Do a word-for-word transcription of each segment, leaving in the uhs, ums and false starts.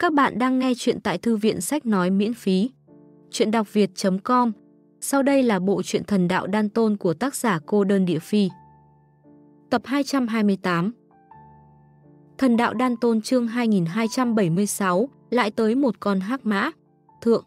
Các bạn đang nghe chuyện tại Thư viện Sách Nói miễn phí. Chuyện đọc việt chấm com. Sau đây là bộ truyện Thần Đạo Đan Tôn của tác giả Cô Đơn Địa Phi. Tập hai trăm hai mươi tám. Thần Đạo Đan Tôn chương hai nghìn hai trăm bảy mươi sáu, lại tới một con hắc mã. Thượng.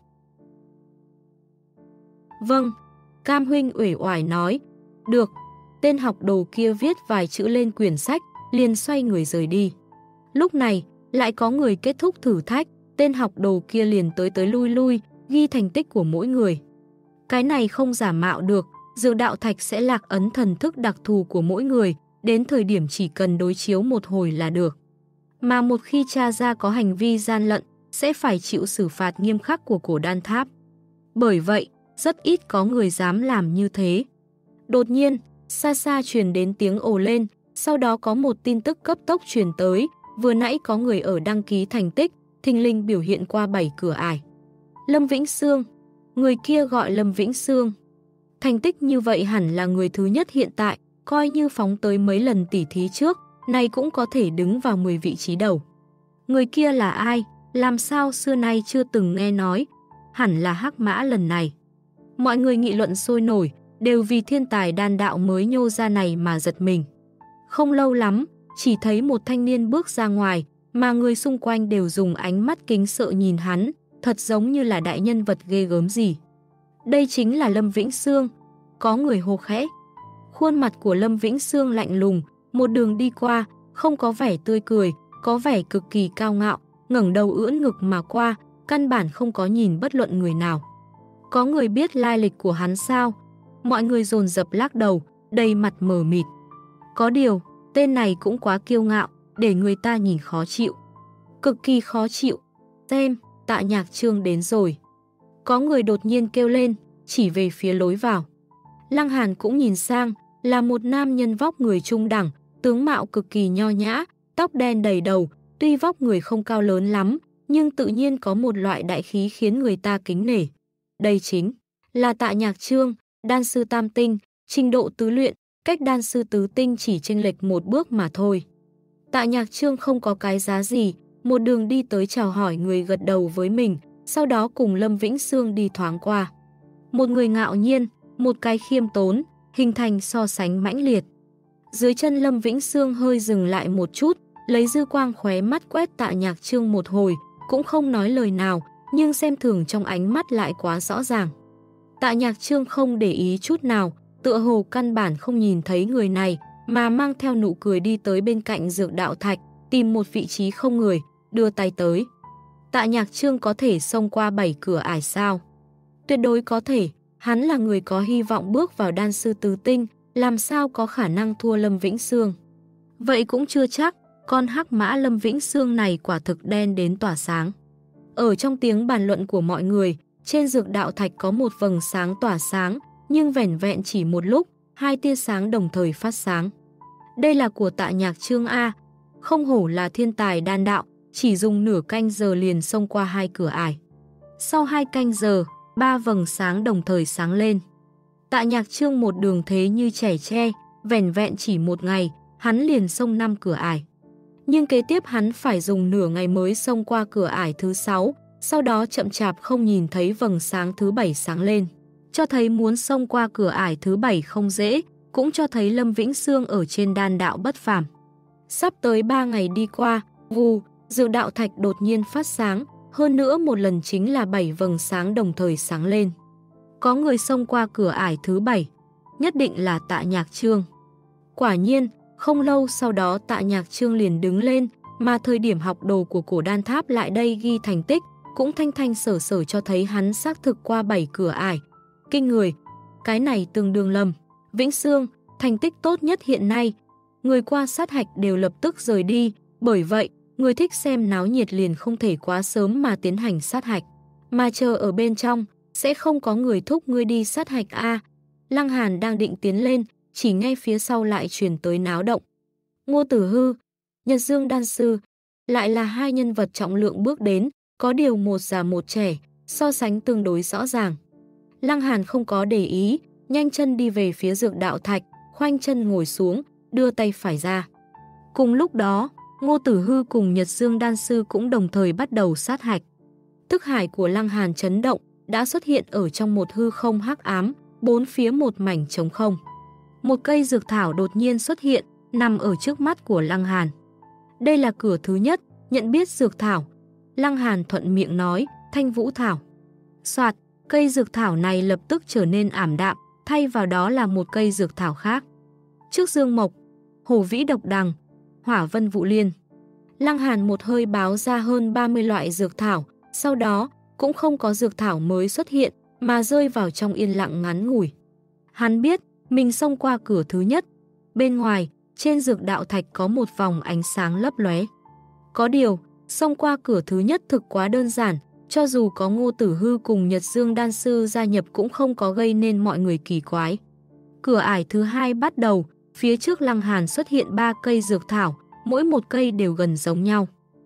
Vâng, Cam huynh uể oải nói. Được. Tên học đồ kia viết vài chữ lên quyển sách, liền xoay người rời đi. Lúc này, lại có người kết thúc thử thách, tên học đồ kia liền tới tới lui lui, ghi thành tích của mỗi người. Cái này không giả mạo được, Dược Đạo Thạch sẽ lạc ấn thần thức đặc thù của mỗi người, đến thời điểm chỉ cần đối chiếu một hồi là được. Mà một khi tra ra có hành vi gian lận, sẽ phải chịu xử phạt nghiêm khắc của Cổ Đan Tháp. Bởi vậy, rất ít có người dám làm như thế. Đột nhiên, xa xa truyền đến tiếng ồ lên, sau đó có một tin tức cấp tốc truyền tới. Vừa nãy có người ở đăng ký thành tích, thình lình biểu hiện qua bảy cửa ải. Lâm Vĩnh Sương. Người kia gọi Lâm Vĩnh Sương. Thành tích như vậy hẳn là người thứ nhất hiện tại, coi như phóng tới mấy lần tỉ thí trước, này cũng có thể đứng vào mười vị trí đầu. Người kia là ai? Làm sao xưa nay chưa từng nghe nói? Hẳn là hắc mã lần này. Mọi người nghị luận sôi nổi, đều vì thiên tài đan đạo mới nhô ra này mà giật mình. Không lâu lắm, chỉ thấy một thanh niên bước ra ngoài, mà người xung quanh đều dùng ánh mắt kính sợ nhìn hắn, thật giống như là đại nhân vật ghê gớm gì. Đây chính là Lâm Vĩnh Sương. Có người hô khẽ. Khuôn mặt của Lâm Vĩnh Sương lạnh lùng, một đường đi qua, không có vẻ tươi cười, có vẻ cực kỳ cao ngạo, ngẩng đầu ưỡn ngực mà qua, căn bản không có nhìn bất luận người nào. Có người biết lai lịch của hắn sao? Mọi người dồn dập lắc đầu, đầy mặt mờ mịt. Có điều, tên này cũng quá kiêu ngạo, để người ta nhìn khó chịu. Cực kỳ khó chịu. Xem, Tạ Nhạc Trương đến rồi. Có người đột nhiên kêu lên, chỉ về phía lối vào. Lăng Hàn cũng nhìn sang, là một nam nhân vóc người trung đẳng, tướng mạo cực kỳ nho nhã, tóc đen đầy đầu, tuy vóc người không cao lớn lắm, nhưng tự nhiên có một loại đại khí khiến người ta kính nể. Đây chính là Tạ Nhạc Trương, đan sư tam tinh, trình độ tứ luyện, cách đan sư tứ tinh chỉ chênh lệch một bước mà thôi. Tạ Nhạc Trương không có cái giá gì, một đường đi tới chào hỏi người gật đầu với mình, sau đó cùng Lâm Vĩnh Sương đi thoáng qua. Một người ngạo nhiên, một cái khiêm tốn, hình thành so sánh mãnh liệt. Dưới chân Lâm Vĩnh Sương hơi dừng lại một chút, lấy dư quang khóe mắt quét Tạ Nhạc Trương một hồi, cũng không nói lời nào, nhưng xem thường trong ánh mắt lại quá rõ ràng. Tạ Nhạc Trương không để ý chút nào, tựa hồ căn bản không nhìn thấy người này, mà mang theo nụ cười đi tới bên cạnh Dược Đạo Thạch, tìm một vị trí không người, đưa tay tới. Tạ Nhạc Trương có thể xông qua bảy cửa ải sao? Tuyệt đối có thể, hắn là người có hy vọng bước vào đan sư tứ tinh, làm sao có khả năng thua Lâm Vĩnh Sương. Vậy cũng chưa chắc, con hắc mã Lâm Vĩnh Sương này quả thực đen đến tỏa sáng. Ở trong tiếng bàn luận của mọi người, trên Dược Đạo Thạch có một vầng sáng tỏa sáng, nhưng vẻn vẹn chỉ một lúc, hai tia sáng đồng thời phát sáng. Đây là của Tạ Nhạc Trương A, không hổ là thiên tài đan đạo, chỉ dùng nửa canh giờ liền xông qua hai cửa ải. Sau hai canh giờ, ba vầng sáng đồng thời sáng lên. Tạ Nhạc Trương một đường thế như trẻ tre, vẻn vẹn chỉ một ngày, hắn liền xông năm cửa ải. Nhưng kế tiếp hắn phải dùng nửa ngày mới xông qua cửa ải thứ sáu, sau đó chậm chạp không nhìn thấy vầng sáng thứ bảy sáng lên. Cho thấy muốn xông qua cửa ải thứ bảy không dễ, cũng cho thấy Lâm Vĩnh Sương ở trên đan đạo bất phàm. Sắp tới ba ngày đi qua, vù, Dược Đạo Thạch đột nhiên phát sáng, hơn nữa một lần chính là bảy vầng sáng đồng thời sáng lên. Có người xông qua cửa ải thứ bảy, nhất định là Tạ Nhạc Trương. Quả nhiên, không lâu sau đó Tạ Nhạc Trương liền đứng lên, mà thời điểm học đồ của Cổ Đan Tháp lại đây ghi thành tích, cũng thanh thanh sở sở cho thấy hắn xác thực qua bảy cửa ải. Kinh người, cái này tương đương Lâm Vĩnh Sương, thành tích tốt nhất hiện nay. Người qua sát hạch đều lập tức rời đi, bởi vậy, người thích xem náo nhiệt liền không thể quá sớm mà tiến hành sát hạch. Mà chờ ở bên trong, sẽ không có người thúc ngươi đi sát hạch A. Lăng Hàn đang định tiến lên, chỉ nghe phía sau lại truyền tới náo động. Ngô Tử Hư, Nhật Dương Đan Sư, lại là hai nhân vật trọng lượng bước đến, có điều một già một trẻ, so sánh tương đối rõ ràng. Lăng Hàn không có để ý, nhanh chân đi về phía Dược Đạo Thạch, khoanh chân ngồi xuống, đưa tay phải ra. Cùng lúc đó, Ngô Tử Hư cùng Nhật Dương Đan Sư cũng đồng thời bắt đầu sát hạch. Thức hải của Lăng Hàn chấn động, đã xuất hiện ở trong một hư không hắc ám, bốn phía một mảnh trống không. Một cây dược thảo đột nhiên xuất hiện, nằm ở trước mắt của Lăng Hàn. Đây là cửa thứ nhất, nhận biết dược thảo. Lăng Hàn thuận miệng nói, Thanh Vũ Thảo. Soạt, cây dược thảo này lập tức trở nên ảm đạm, thay vào đó là một cây dược thảo khác. Trước Dương Mộc, Hổ Vĩ Độc Đằng, Hỏa Vân Vụ Liên. Lăng Hàn một hơi báo ra hơn ba mươi loại dược thảo, sau đó cũng không có dược thảo mới xuất hiện mà rơi vào trong yên lặng ngắn ngủi. Hắn biết mình xông qua cửa thứ nhất. Bên ngoài, trên dược đạo thạch có một vòng ánh sáng lấp lóe. Có điều, xông qua cửa thứ nhất thực quá đơn giản, cho dù có Ngô Tử Hư cùng Nhật Dương Đan Sư gia nhập cũng không có gây nên mọi người kỳ quái. Cửa ải thứ hai bắt đầu, phía trước Lăng Hàn xuất hiện ba cây dược thảo, mỗi một cây đều gần giống nhau.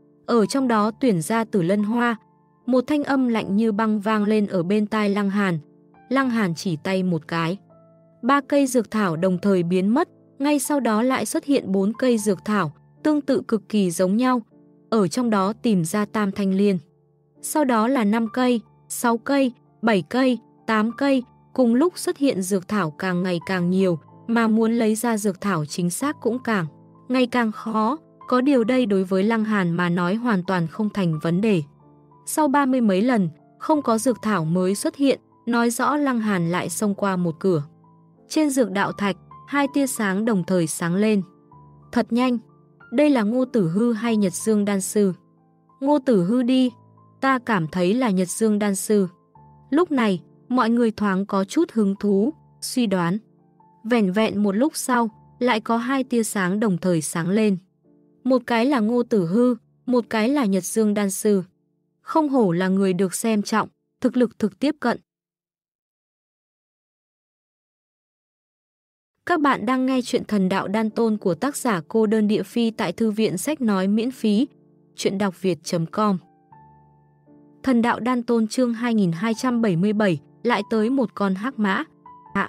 Ở trong đó tuyển ra Tử Lân Hoa, một thanh âm lạnh như băng vang lên ở bên tai Lăng Hàn. Lăng Hàn chỉ tay một cái. Ba cây dược thảo đồng thời biến mất, ngay sau đó lại xuất hiện bốn cây dược thảo, tương tự cực kỳ giống nhau. Ở trong đó tìm ra Tam Thanh Liên. Sau đó là năm cây, sáu cây, bảy cây, tám cây, cùng lúc xuất hiện dược thảo càng ngày càng nhiều, mà muốn lấy ra dược thảo chính xác cũng càng ngày càng khó. Có điều đây đối với Lăng Hàn mà nói hoàn toàn không thành vấn đề. Sau ba mươi mấy lần, không có dược thảo mới xuất hiện, nói rõ Lăng Hàn lại xông qua một cửa. Trên dược đạo thạch, hai tia sáng đồng thời sáng lên. Thật nhanh, đây là Ngô Tử Hư hay Nhật Dương Đan Sư? Ngô Tử Hư đi, ta cảm thấy là Nhật Dương Đan Sư. Lúc này, mọi người thoáng có chút hứng thú, suy đoán. Vẻn vẹn một lúc sau, lại có hai tia sáng đồng thời sáng lên. Một cái là Ngô Tử Hư, một cái là Nhật Dương Đan Sư. Không hổ là người được xem trọng, thực lực thực tiếp cận. Các bạn đang nghe chuyện Thần Đạo Đan Tôn của tác giả Cô Đơn Địa Phi tại Thư viện Sách Nói miễn phí. Chuyện đọc việt chấm com. Thần Đạo Đan Tôn chương hai nghìn hai trăm bảy mươi bảy, lại tới một con hắc mã. À.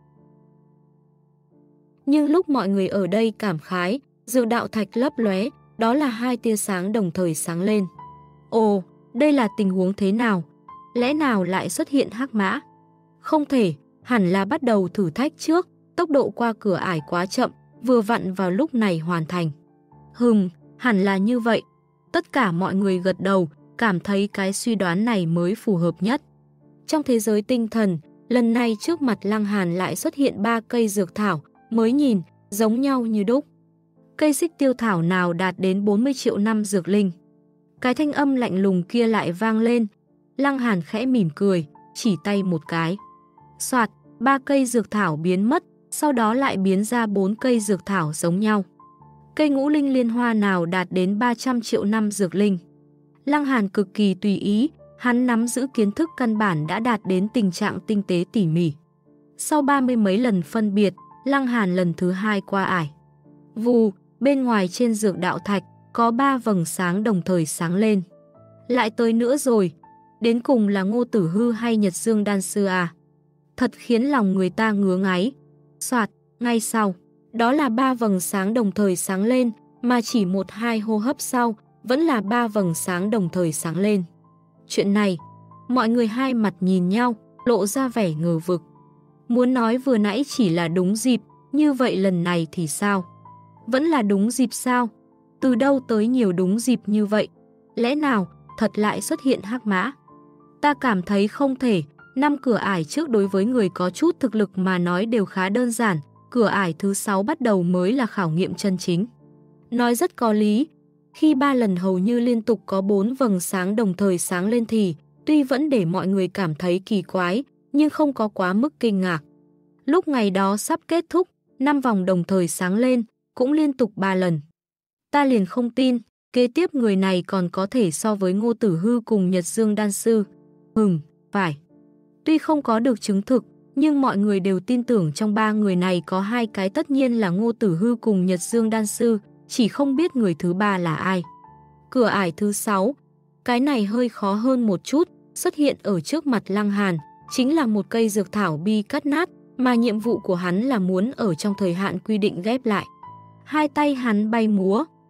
Nhưng lúc mọi người ở đây cảm khái, dược đạo thạch lấp lóe, đó là hai tia sáng đồng thời sáng lên. Ồ, đây là tình huống thế nào? Lẽ nào lại xuất hiện hắc mã? Không thể, hẳn là bắt đầu thử thách trước, tốc độ qua cửa ải quá chậm, vừa vặn vào lúc này hoàn thành. Hừm, hẳn là như vậy. Tất cả mọi người gật đầu, cảm thấy cái suy đoán này mới phù hợp nhất. Trong thế giới tinh thần, lần này trước mặt Lăng Hàn lại xuất hiện ba cây dược thảo, mới nhìn, giống nhau như đúc. Cây xích tiêu thảo nào đạt đến bốn mươi triệu năm dược linh. Cái thanh âm lạnh lùng kia lại vang lên. Lăng Hàn khẽ mỉm cười, chỉ tay một cái. Soạt, ba cây dược thảo biến mất, sau đó lại biến ra bốn cây dược thảo giống nhau. Cây ngũ linh liên hoa nào đạt đến ba trăm triệu năm dược linh. Lăng Hàn cực kỳ tùy ý, hắn nắm giữ kiến thức căn bản đã đạt đến tình trạng tinh tế tỉ mỉ. Sau ba mươi mấy lần phân biệt, Lăng Hàn lần thứ hai qua ải. Vù, bên ngoài trên dược đạo thạch, có ba vầng sáng đồng thời sáng lên. Lại tới nữa rồi, đến cùng là Ngô Tử Hư hay Nhật Dương Đan Sư à? Thật khiến lòng người ta ngứa ngáy. Soạt, ngay sau, đó là ba vầng sáng đồng thời sáng lên, mà chỉ một hai hô hấp sau, vẫn là ba vầng sáng đồng thời sáng lên. Chuyện này, mọi người hai mặt nhìn nhau, lộ ra vẻ ngờ vực. Muốn nói vừa nãy chỉ là đúng dịp, như vậy lần này thì sao? Vẫn là đúng dịp sao? Từ đâu tới nhiều đúng dịp như vậy? Lẽ nào thật lại xuất hiện hắc mã? Ta cảm thấy không thể. Năm cửa ải trước đối với người có chút thực lực mà nói đều khá đơn giản. Cửa ải thứ sáu bắt đầu mới là khảo nghiệm chân chính. Nói rất có lý. Khi ba lần hầu như liên tục có bốn vầng sáng đồng thời sáng lên thì tuy vẫn để mọi người cảm thấy kỳ quái, nhưng không có quá mức kinh ngạc. Lúc ngày đó sắp kết thúc, năm vòng đồng thời sáng lên, cũng liên tục ba lần. Ta liền không tin, kế tiếp người này còn có thể so với Ngô Tử Hư cùng Nhật Dương Đan Sư. Hừm, phải. Tuy không có được chứng thực, nhưng mọi người đều tin tưởng trong ba người này có hai cái tất nhiên là Ngô Tử Hư cùng Nhật Dương Đan Sư, chỉ không biết người thứ ba là ai. Cửa ải thứ sáu, cái này hơi khó hơn một chút, xuất hiện ở trước mặt Lăng Hàn, chính là một cây dược thảo bi cắt nát, mà nhiệm vụ của hắn là muốn ở trong thời hạn quy định ghép lại. Hai tay hắn bay múa,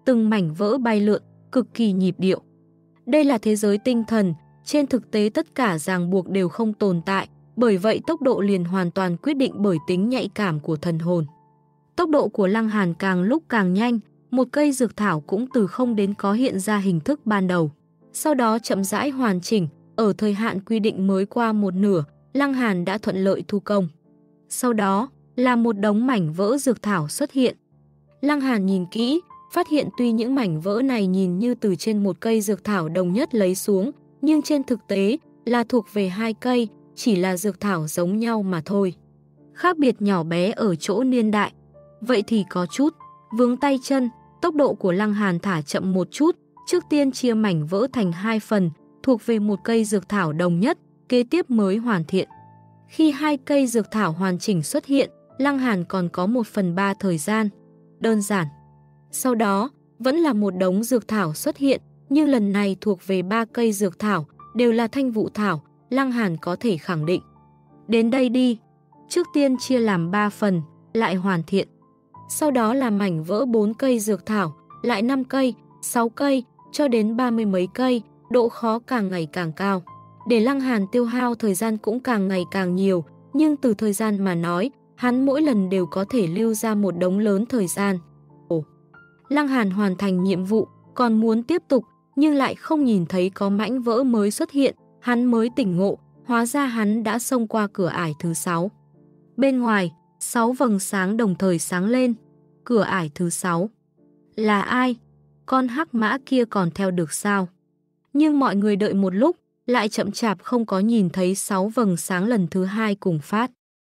từng mảnh vỡ bay lượn, cực kỳ nhịp điệu. Đây là thế giới tinh thần, trên thực tế tất cả ràng buộc đều không tồn tại, bởi vậy tốc độ liền hoàn toàn quyết định bởi tính nhạy cảm của thần hồn. Tốc độ của Lăng Hàn càng lúc càng nhanh, một cây dược thảo cũng từ không đến có hiện ra hình thức ban đầu. Sau đó chậm rãi hoàn chỉnh, ở thời hạn quy định mới qua một nửa, Lăng Hàn đã thuận lợi thu công. Sau đó là một đống mảnh vỡ dược thảo xuất hiện. Lăng Hàn nhìn kỹ, phát hiện tuy những mảnh vỡ này nhìn như từ trên một cây dược thảo đồng nhất lấy xuống, nhưng trên thực tế là thuộc về hai cây, chỉ là dược thảo giống nhau mà thôi. Khác biệt nhỏ bé ở chỗ niên đại. Vậy thì có chút vướng tay chân, tốc độ của Lăng Hàn thả chậm một chút, trước tiên chia mảnh vỡ thành hai phần, thuộc về một cây dược thảo đồng nhất, kế tiếp mới hoàn thiện. Khi hai cây dược thảo hoàn chỉnh xuất hiện, Lăng Hàn còn có một phần ba thời gian. Đơn giản. Sau đó, vẫn là một đống dược thảo xuất hiện, nhưng lần này thuộc về ba cây dược thảo, đều là thanh vụ thảo, Lăng Hàn có thể khẳng định. Đến đây đi. Trước tiên chia làm ba phần, lại hoàn thiện. Sau đó là mảnh vỡ bốn cây dược thảo, lại năm cây, sáu cây, cho đến ba mươi mấy cây, độ khó càng ngày càng cao. Để Lăng Hàn tiêu hao thời gian cũng càng ngày càng nhiều, nhưng từ thời gian mà nói, hắn mỗi lần đều có thể lưu ra một đống lớn thời gian. Ồ. Lăng Hàn hoàn thành nhiệm vụ, còn muốn tiếp tục, nhưng lại không nhìn thấy có mảnh vỡ mới xuất hiện, hắn mới tỉnh ngộ, hóa ra hắn đã xông qua cửa ải thứ sáu. Bên ngoài, sáu vầng sáng đồng thời sáng lên. Cửa ải thứ sáu. Là ai? Con hắc mã kia còn theo được sao? Nhưng mọi người đợi một lúc, lại chậm chạp không có nhìn thấy sáu vầng sáng lần thứ hai cùng phát.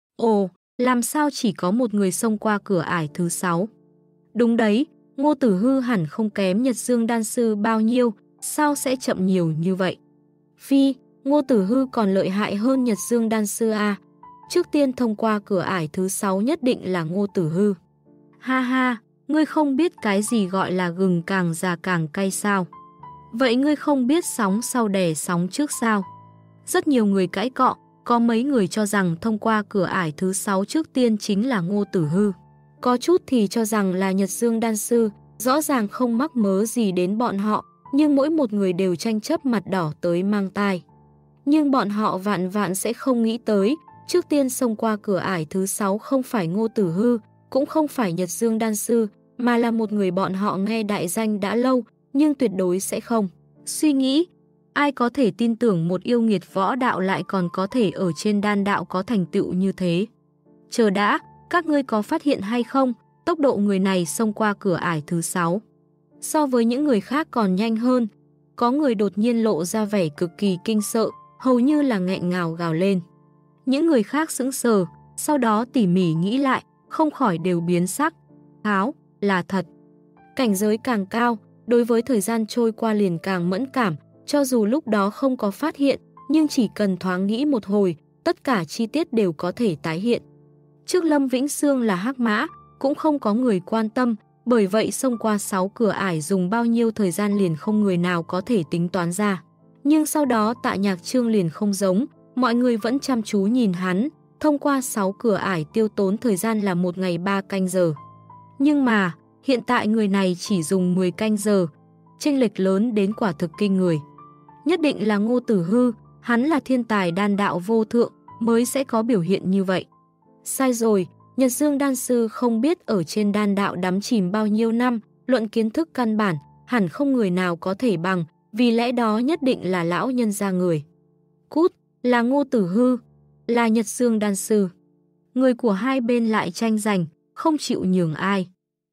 Ồ, làm sao chỉ có một người xông qua cửa ải thứ sáu? Đúng đấy, Ngô Tử Hư hẳn không kém Nhật Dương Đan Sư bao nhiêu, sao sẽ chậm nhiều như vậy? Phi, Ngô Tử Hư còn lợi hại hơn Nhật Dương Đan Sư à? Trước tiên thông qua cửa ải thứ sáu nhất định là Ngô Tử Hư. Ha ha, ngươi không biết cái gì gọi là gừng càng già càng cay sao? Vậy ngươi không biết sóng sau đè sóng trước sao? Rất nhiều người cãi cọ, có mấy người cho rằng thông qua cửa ải thứ sáu trước tiên chính là Ngô Tử Hư. Có chút thì cho rằng là Nhật Dương Đan Sư, rõ ràng không mắc mớ gì đến bọn họ, nhưng mỗi một người đều tranh chấp mặt đỏ tới mang tai. Nhưng bọn họ vạn vạn sẽ không nghĩ tới, trước tiên xông qua cửa ải thứ sáu không phải Ngô Tử Hư, cũng không phải Nhật Dương Đan Sư, mà là một người bọn họ nghe đại danh đã lâu, nhưng tuyệt đối sẽ không suy nghĩ. Ai có thể tin tưởng một yêu nghiệt võ đạo lại còn có thể ở trên đan đạo có thành tựu như thế? Chờ đã, các ngươi có phát hiện hay không, tốc độ người này xông qua cửa ải thứ sáu. So với những người khác còn nhanh hơn, có người đột nhiên lộ ra vẻ cực kỳ kinh sợ, hầu như là nghẹn ngào gào lên. Những người khác sững sờ, sau đó tỉ mỉ nghĩ lại, không khỏi đều biến sắc. Tháo, là thật. Cảnh giới càng cao, đối với thời gian trôi qua liền càng mẫn cảm, cho dù lúc đó không có phát hiện, nhưng chỉ cần thoáng nghĩ một hồi, tất cả chi tiết đều có thể tái hiện. Trước Lâm Vĩnh Sương là hắc mã, cũng không có người quan tâm, bởi vậy xông qua sáu cửa ải dùng bao nhiêu thời gian liền không người nào có thể tính toán ra. Nhưng sau đó Tạ Nhạc Trương liền không giống, mọi người vẫn chăm chú nhìn hắn, thông qua sáu cửa ải tiêu tốn thời gian là một ngày ba canh giờ. Nhưng mà, hiện tại người này chỉ dùng mười canh giờ, chênh lệch lớn đến quả thực kinh người. Nhất định là Ngô Tử Hư, hắn là thiên tài đan đạo vô thượng, mới sẽ có biểu hiện như vậy. Sai rồi, Nhật Dương Đan Sư không biết ở trên đan đạo đắm chìm bao nhiêu năm, luận kiến thức căn bản, hẳn không người nào có thể bằng, vì lẽ đó nhất định là lão nhân gia người. Cút, là Ngô Tử Hư, là Nhật Dương Đan Sư. Người của hai bên lại tranh giành, không chịu nhường ai.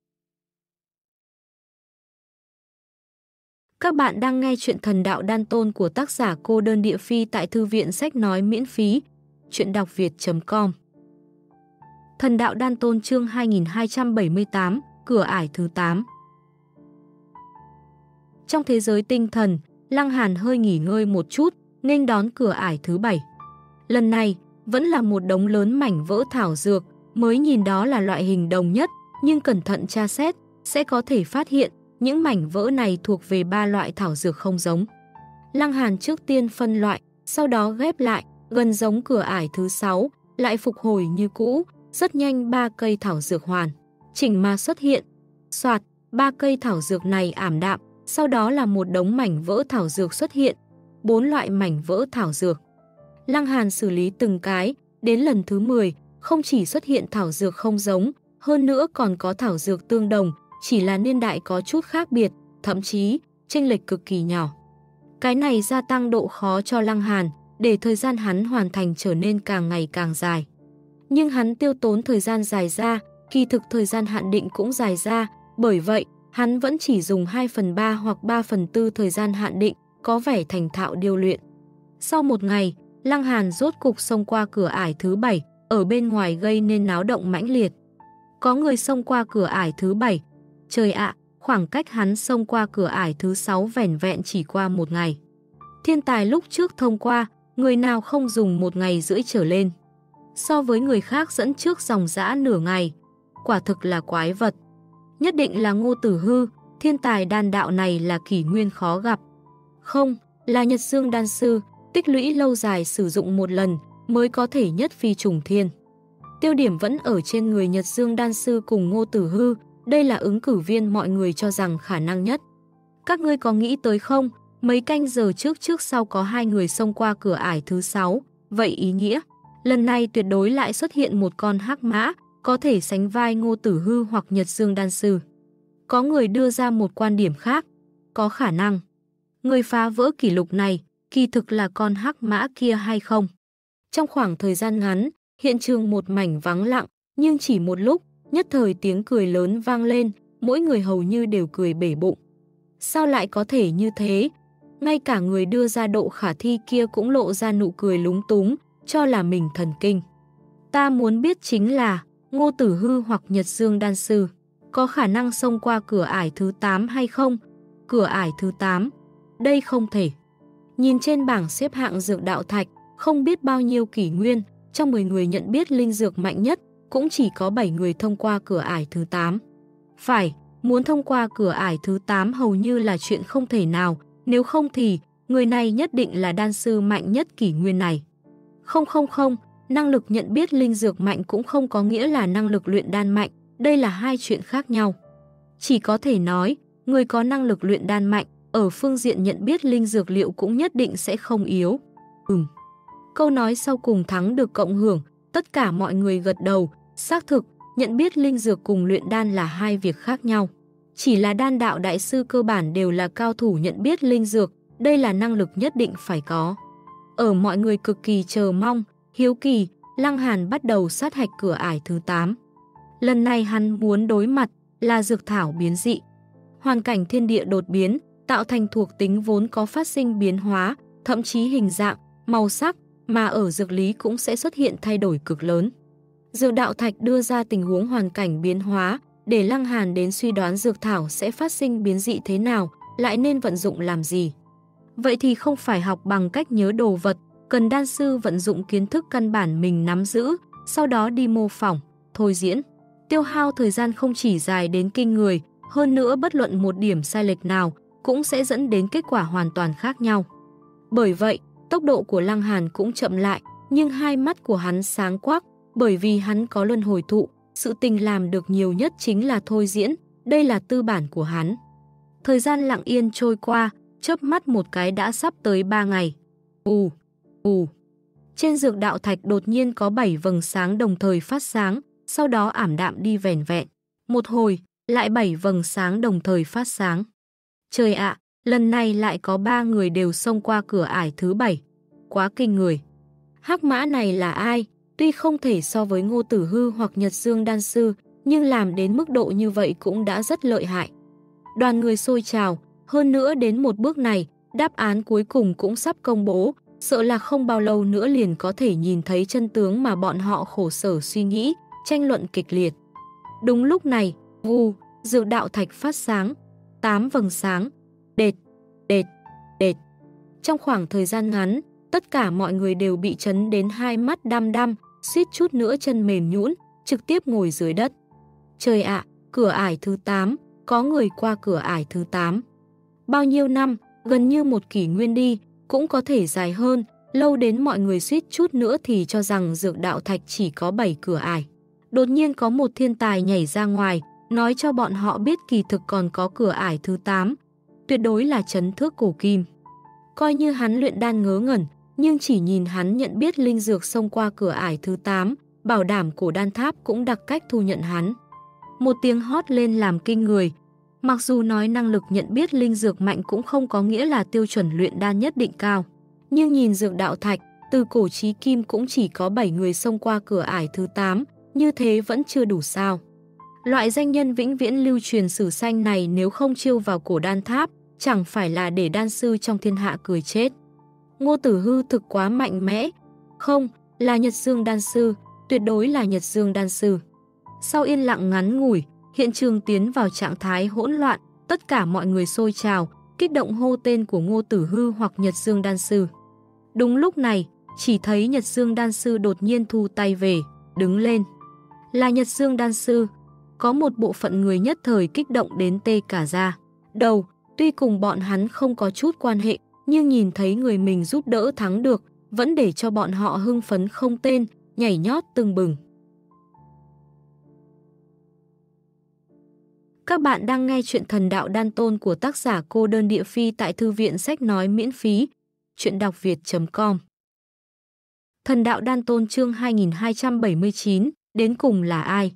Các bạn đang nghe chuyện Thần Đạo Đan Tôn của tác giả Cô Đơn Địa Phi tại Thư viện Sách Nói miễn phí, chuyện đọc việt chấm com. Thần Đạo Đan Tôn chương hai nghìn hai trăm bảy mươi tám, cửa ải thứ tám. Trong thế giới tinh thần, Lăng Hàn hơi nghỉ ngơi một chút, nghênh đón cửa ải thứ bảy. Lần này, vẫn là một đống lớn mảnh vỡ thảo dược, mới nhìn đó là loại hình đồng nhất, nhưng cẩn thận tra xét, sẽ có thể phát hiện những mảnh vỡ này thuộc về ba loại thảo dược không giống. Lăng Hàn trước tiên phân loại, sau đó ghép lại, gần giống cửa ải thứ sáu, lại phục hồi như cũ, rất nhanh ba cây thảo dược hoàn chỉnh mà xuất hiện. Soạt, Ba cây thảo dược này ảm đạm, sau đó là một đống mảnh vỡ thảo dược xuất hiện. Bốn loại mảnh vỡ thảo dược. Lăng Hàn xử lý từng cái, đến lần thứ mười, không chỉ xuất hiện thảo dược không giống, hơn nữa còn có thảo dược tương đồng, chỉ là niên đại có chút khác biệt, thậm chí chênh lệch cực kỳ nhỏ. Cái này gia tăng độ khó cho Lăng Hàn, để thời gian hắn hoàn thành trở nên càng ngày càng dài. Nhưng hắn tiêu tốn thời gian dài ra, kỳ thực thời gian hạn định cũng dài ra, bởi vậy hắn vẫn chỉ dùng hai phần ba hoặc ba phần tư thời gian hạn định, có vẻ thành thạo điêu luyện. Sau một ngày, Lăng Hàn rốt cục xông qua cửa ải thứ bảy, ở bên ngoài gây nên náo động mãnh liệt. Có người xông qua cửa ải thứ bảy. Trời ạ, khoảng cách hắn xông qua cửa ải thứ sáu vẻn vẹn chỉ qua một ngày. Thiên tài lúc trước thông qua, người nào không dùng một ngày rưỡi trở lên. So với người khác dẫn trước dòng dã nửa ngày, quả thực là quái vật. Nhất định là Ngô Tử Hư, thiên tài đan đạo này là kỷ nguyên khó gặp. Không, là Nhật Dương đan sư, tích lũy lâu dài sử dụng một lần mới có thể nhất phi trùng thiên. Tiêu điểm vẫn ở trên người Nhật Dương đan sư cùng Ngô Tử Hư, đây là ứng cử viên mọi người cho rằng khả năng nhất. Các ngươi có nghĩ tới không, mấy canh giờ trước trước sau có hai người xông qua cửa ải thứ sáu, vậy ý nghĩa, lần này tuyệt đối lại xuất hiện một con hắc mã, có thể sánh vai Ngô Tử Hư hoặc Nhật Dương đan sư. Có người đưa ra một quan điểm khác, có khả năng người phá vỡ kỷ lục này kỳ thực là con hắc mã kia hay không. Trong khoảng thời gian ngắn, hiện trường một mảnh vắng lặng, nhưng chỉ một lúc, nhất thời tiếng cười lớn vang lên, mỗi người hầu như đều cười bể bụng. Sao lại có thể như thế? Ngay cả người đưa ra độ khả thi kia cũng lộ ra nụ cười lúng túng, cho là mình thần kinh. Ta muốn biết chính là, Ngô Tử Hư hoặc Nhật Dương đan sư, có khả năng xông qua cửa ải thứ tám hay không? Cửa ải thứ tám? Đây không thể. Nhìn trên bảng xếp hạng dược đạo thạch, không biết bao nhiêu kỷ nguyên, trong mười người nhận biết linh dược mạnh nhất, cũng chỉ có bảy người thông qua cửa ải thứ tám. Phải, muốn thông qua cửa ải thứ tám hầu như là chuyện không thể nào, nếu không thì người này nhất định là đan sư mạnh nhất kỷ nguyên này. Không không không, năng lực nhận biết linh dược mạnh cũng không có nghĩa là năng lực luyện đan mạnh, đây là hai chuyện khác nhau. Chỉ có thể nói, người có năng lực luyện đan mạnh, ở phương diện nhận biết linh dược liệu cũng nhất định sẽ không yếu. Ừm. Câu nói sau cùng thắng được cộng hưởng, tất cả mọi người gật đầu, xác thực, nhận biết linh dược cùng luyện đan là hai việc khác nhau. Chỉ là đan đạo đại sư cơ bản đều là cao thủ nhận biết linh dược, đây là năng lực nhất định phải có. Ở mọi người cực kỳ chờ mong, hiếu kỳ, Lăng Hàn bắt đầu sát hạch cửa ải thứ tám. Lần này hắn muốn đối mặt là dược thảo biến dị. Hoàn cảnh thiên địa đột biến, tạo thành thuộc tính vốn có phát sinh biến hóa, thậm chí hình dạng, màu sắc, mà ở dược lý cũng sẽ xuất hiện thay đổi cực lớn. Dược đạo thạch đưa ra tình huống hoàn cảnh biến hóa, để Lăng Hàn đến suy đoán dược thảo sẽ phát sinh biến dị thế nào, lại nên vận dụng làm gì. Vậy thì không phải học bằng cách nhớ đồ vật, cần đan sư vận dụng kiến thức căn bản mình nắm giữ, sau đó đi mô phỏng, thôi diễn. Tiêu hao thời gian không chỉ dài đến kinh người, hơn nữa bất luận một điểm sai lệch nào cũng sẽ dẫn đến kết quả hoàn toàn khác nhau. Bởi vậy, tốc độ của Lăng Hàn cũng chậm lại, nhưng hai mắt của hắn sáng quắc, bởi vì hắn có luân hồi thụ, sự tình làm được nhiều nhất chính là thôi diễn, đây là tư bản của hắn. Thời gian lặng yên trôi qua, chớp mắt một cái đã sắp tới ba ngày. Ù, ù. Trên dược đạo thạch đột nhiên có bảy vầng sáng đồng thời phát sáng, sau đó ảm đạm đi vẻn vẹn. Một hồi, lại bảy vầng sáng đồng thời phát sáng. Trời ạ, lần này lại có ba người đều xông qua cửa ải thứ bảy. Quá kinh người. Hắc mã này là ai? Tuy không thể so với Ngô Tử Hư hoặc Nhật Dương đan sư, nhưng làm đến mức độ như vậy cũng đã rất lợi hại. Đoàn người xôi trào, hơn nữa đến một bước này, đáp án cuối cùng cũng sắp công bố, sợ là không bao lâu nữa liền có thể nhìn thấy chân tướng mà bọn họ khổ sở suy nghĩ, tranh luận kịch liệt. Đúng lúc này, vù, dược đạo thạch phát sáng, tám vầng sáng, đệt, đệt, đệt. Trong khoảng thời gian ngắn, tất cả mọi người đều bị chấn đến hai mắt đăm đăm, suýt chút nữa chân mềm nhũn, trực tiếp ngồi dưới đất. Trời ạ, cửa ải thứ tám, có người qua cửa ải thứ tám. Bao nhiêu năm, gần như một kỷ nguyên đi, cũng có thể dài hơn, lâu đến mọi người suýt chút nữa thì cho rằng dược đạo thạch chỉ có bảy cửa ải. Đột nhiên có một thiên tài nhảy ra ngoài, nói cho bọn họ biết kỳ thực còn có cửa ải thứ tám, tuyệt đối là trấn thước cổ kim. Coi như hắn luyện đan ngớ ngẩn, nhưng chỉ nhìn hắn nhận biết linh dược xông qua cửa ải thứ tám, bảo đảm cổ đan tháp cũng đặc cách thu nhận hắn. Một tiếng hót lên làm kinh người. Mặc dù nói năng lực nhận biết linh dược mạnh cũng không có nghĩa là tiêu chuẩn luyện đan nhất định cao. Nhưng nhìn dược đạo thạch, từ cổ chí kim cũng chỉ có bảy người xông qua cửa ải thứ tám, như thế vẫn chưa đủ sao. Loại danh nhân vĩnh viễn lưu truyền sử sanh này nếu không chiêu vào cổ đan tháp, chẳng phải là để đan sư trong thiên hạ cười chết. Ngô Tử Hư thực quá mạnh mẽ. Không, là Nhật Dương đan sư, tuyệt đối là Nhật Dương đan sư. Sau yên lặng ngắn ngủi, hiện trường tiến vào trạng thái hỗn loạn, tất cả mọi người xôi trào, kích động hô tên của Ngô Tử Hư hoặc Nhật Dương đan sư. Đúng lúc này, chỉ thấy Nhật Dương đan sư đột nhiên thu tay về, đứng lên. Là Nhật Dương đan sư, có một bộ phận người nhất thời kích động đến tê cả da đầu, tuy cùng bọn hắn không có chút quan hệ, nhưng nhìn thấy người mình giúp đỡ thắng được, vẫn để cho bọn họ hưng phấn không tên, nhảy nhót tưng bừng. Các bạn đang nghe chuyện Thần Đạo Đan Tôn của tác giả Cô Đơn Địa Phi tại Thư viện Sách Nói miễn phí, chuyện đọc việt chấm com. Thần Đạo Đan Tôn chương hai nghìn hai trăm bảy mươi chín, đến cùng là ai?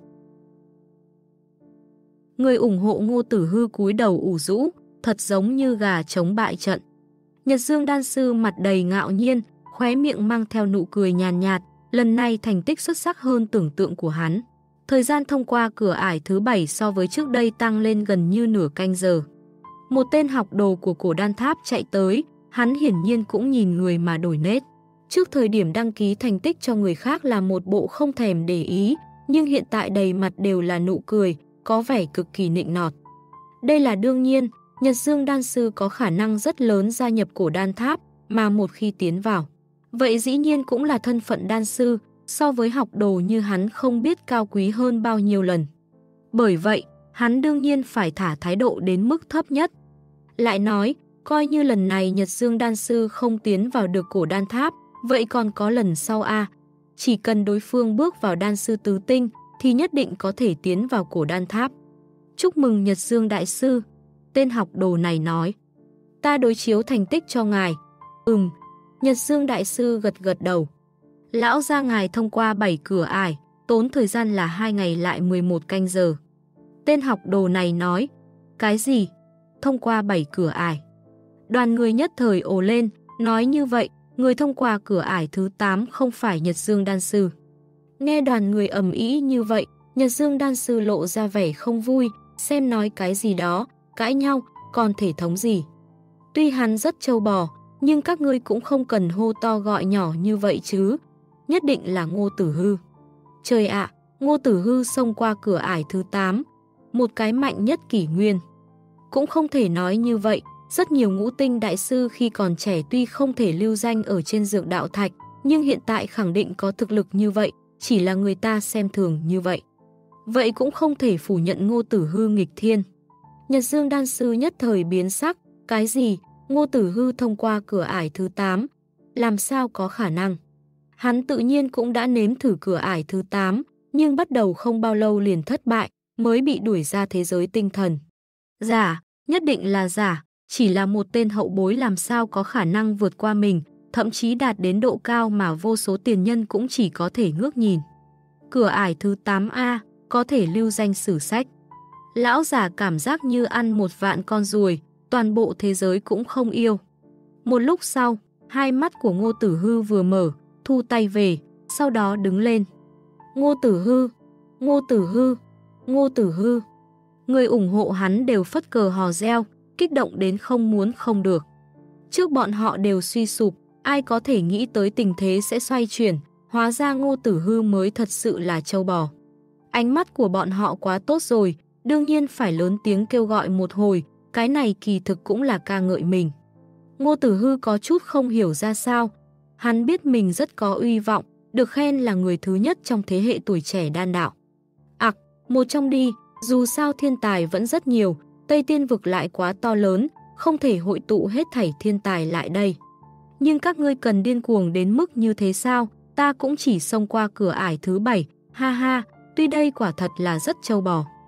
Người ủng hộ Ngô Tử Hư cúi đầu ủ rũ, thật giống như gà chống bại trận. Nhật Dương đan sư mặt đầy ngạo nhiên, khóe miệng mang theo nụ cười nhàn nhạt, lần này thành tích xuất sắc hơn tưởng tượng của hắn. Thời gian thông qua cửa ải thứ bảy so với trước đây tăng lên gần như nửa canh giờ. Một tên học đồ của cổ đan tháp chạy tới, hắn hiển nhiên cũng nhìn người mà đổi nét. Trước thời điểm đăng ký thành tích cho người khác là một bộ không thèm để ý, nhưng hiện tại đầy mặt đều là nụ cười, có vẻ cực kỳ nịnh nọt. Đây là đương nhiên, Nhật Dương đan sư có khả năng rất lớn gia nhập cổ đan tháp, mà một khi tiến vào. Vậy dĩ nhiên cũng là thân phận đan sư, so với học đồ như hắn không biết cao quý hơn bao nhiêu lần. Bởi vậy, hắn đương nhiên phải thả thái độ đến mức thấp nhất. Lại nói, coi như lần này Nhật Dương đan sư không tiến vào được cổ đan tháp, vậy còn có lần sau a à? Chỉ cần đối phương bước vào đan sư tứ tinh, thì nhất định có thể tiến vào cổ đan tháp. Chúc mừng Nhật Dương đại sư, tên học đồ này nói. Ta đối chiếu thành tích cho ngài. Ừm, Nhật Dương đại sư gật gật đầu. Lão gia ngài thông qua bảy cửa ải, tốn thời gian là hai ngày lại mười một canh giờ. Tên học đồ này nói. Cái gì? Thông qua bảy cửa ải? Đoàn người nhất thời ồ lên, nói như vậy, người thông qua cửa ải thứ tám không phải Nhật Dương đan sư. Nghe đoàn người ầm ĩ như vậy, Nhật Dương đan sư lộ ra vẻ không vui, xem nói cái gì đó, cãi nhau, còn thể thống gì. Tuy hắn rất trâu bò, nhưng các ngươi cũng không cần hô to gọi nhỏ như vậy chứ. Nhất định là Ngô Tử Hư. Trời ạ, Ngô Tử Hư xông qua cửa ải thứ tám, một cái mạnh nhất kỷ nguyên. Cũng không thể nói như vậy, rất nhiều ngũ tinh đại sư khi còn trẻ tuy không thể lưu danh ở trên dược đạo thạch, nhưng hiện tại khẳng định có thực lực như vậy, chỉ là người ta xem thường như vậy. Vậy cũng không thể phủ nhận Ngô Tử Hư nghịch thiên. Nhật Dương đan sư nhất thời biến sắc, cái gì? Ngô Tử Hư thông qua cửa ải thứ tám, làm sao có khả năng? Hắn tự nhiên cũng đã nếm thử cửa ải thứ tám, nhưng bắt đầu không bao lâu liền thất bại, mới bị đuổi ra thế giới tinh thần. Giả, nhất định là giả, chỉ là một tên hậu bối làm sao có khả năng vượt qua mình, thậm chí đạt đến độ cao mà vô số tiền nhân cũng chỉ có thể ngước nhìn. Cửa ải thứ tám A, có thể lưu danh sử sách. Lão giả cảm giác như ăn một vạn con ruồi, toàn bộ thế giới cũng không yêu. Một lúc sau, hai mắt của Ngô Tử Hư vừa mở, thu tay về, sau đó đứng lên. Ngô Tử Hư, Ngô Tử Hư, Ngô Tử Hư. Người ủng hộ hắn đều phất cờ hò reo, kích động đến không muốn không được. Trước bọn họ đều suy sụp, ai có thể nghĩ tới tình thế sẽ xoay chuyển, hóa ra Ngô Tử Hư mới thật sự là trâu bò. Ánh mắt của bọn họ quá tốt rồi, đương nhiên phải lớn tiếng kêu gọi một hồi, cái này kỳ thực cũng là ca ngợi mình. Ngô Tử Hư có chút không hiểu ra sao, hắn biết mình rất có uy vọng, được khen là người thứ nhất trong thế hệ tuổi trẻ đan đạo. Ặc, một trong đi, dù sao thiên tài vẫn rất nhiều, Tây Tiên vực lại quá to lớn, không thể hội tụ hết thảy thiên tài lại đây. Nhưng các ngươi cần điên cuồng đến mức như thế sao, ta cũng chỉ xông qua cửa ải thứ bảy, ha ha, tuy đây quả thật là rất trâu bò.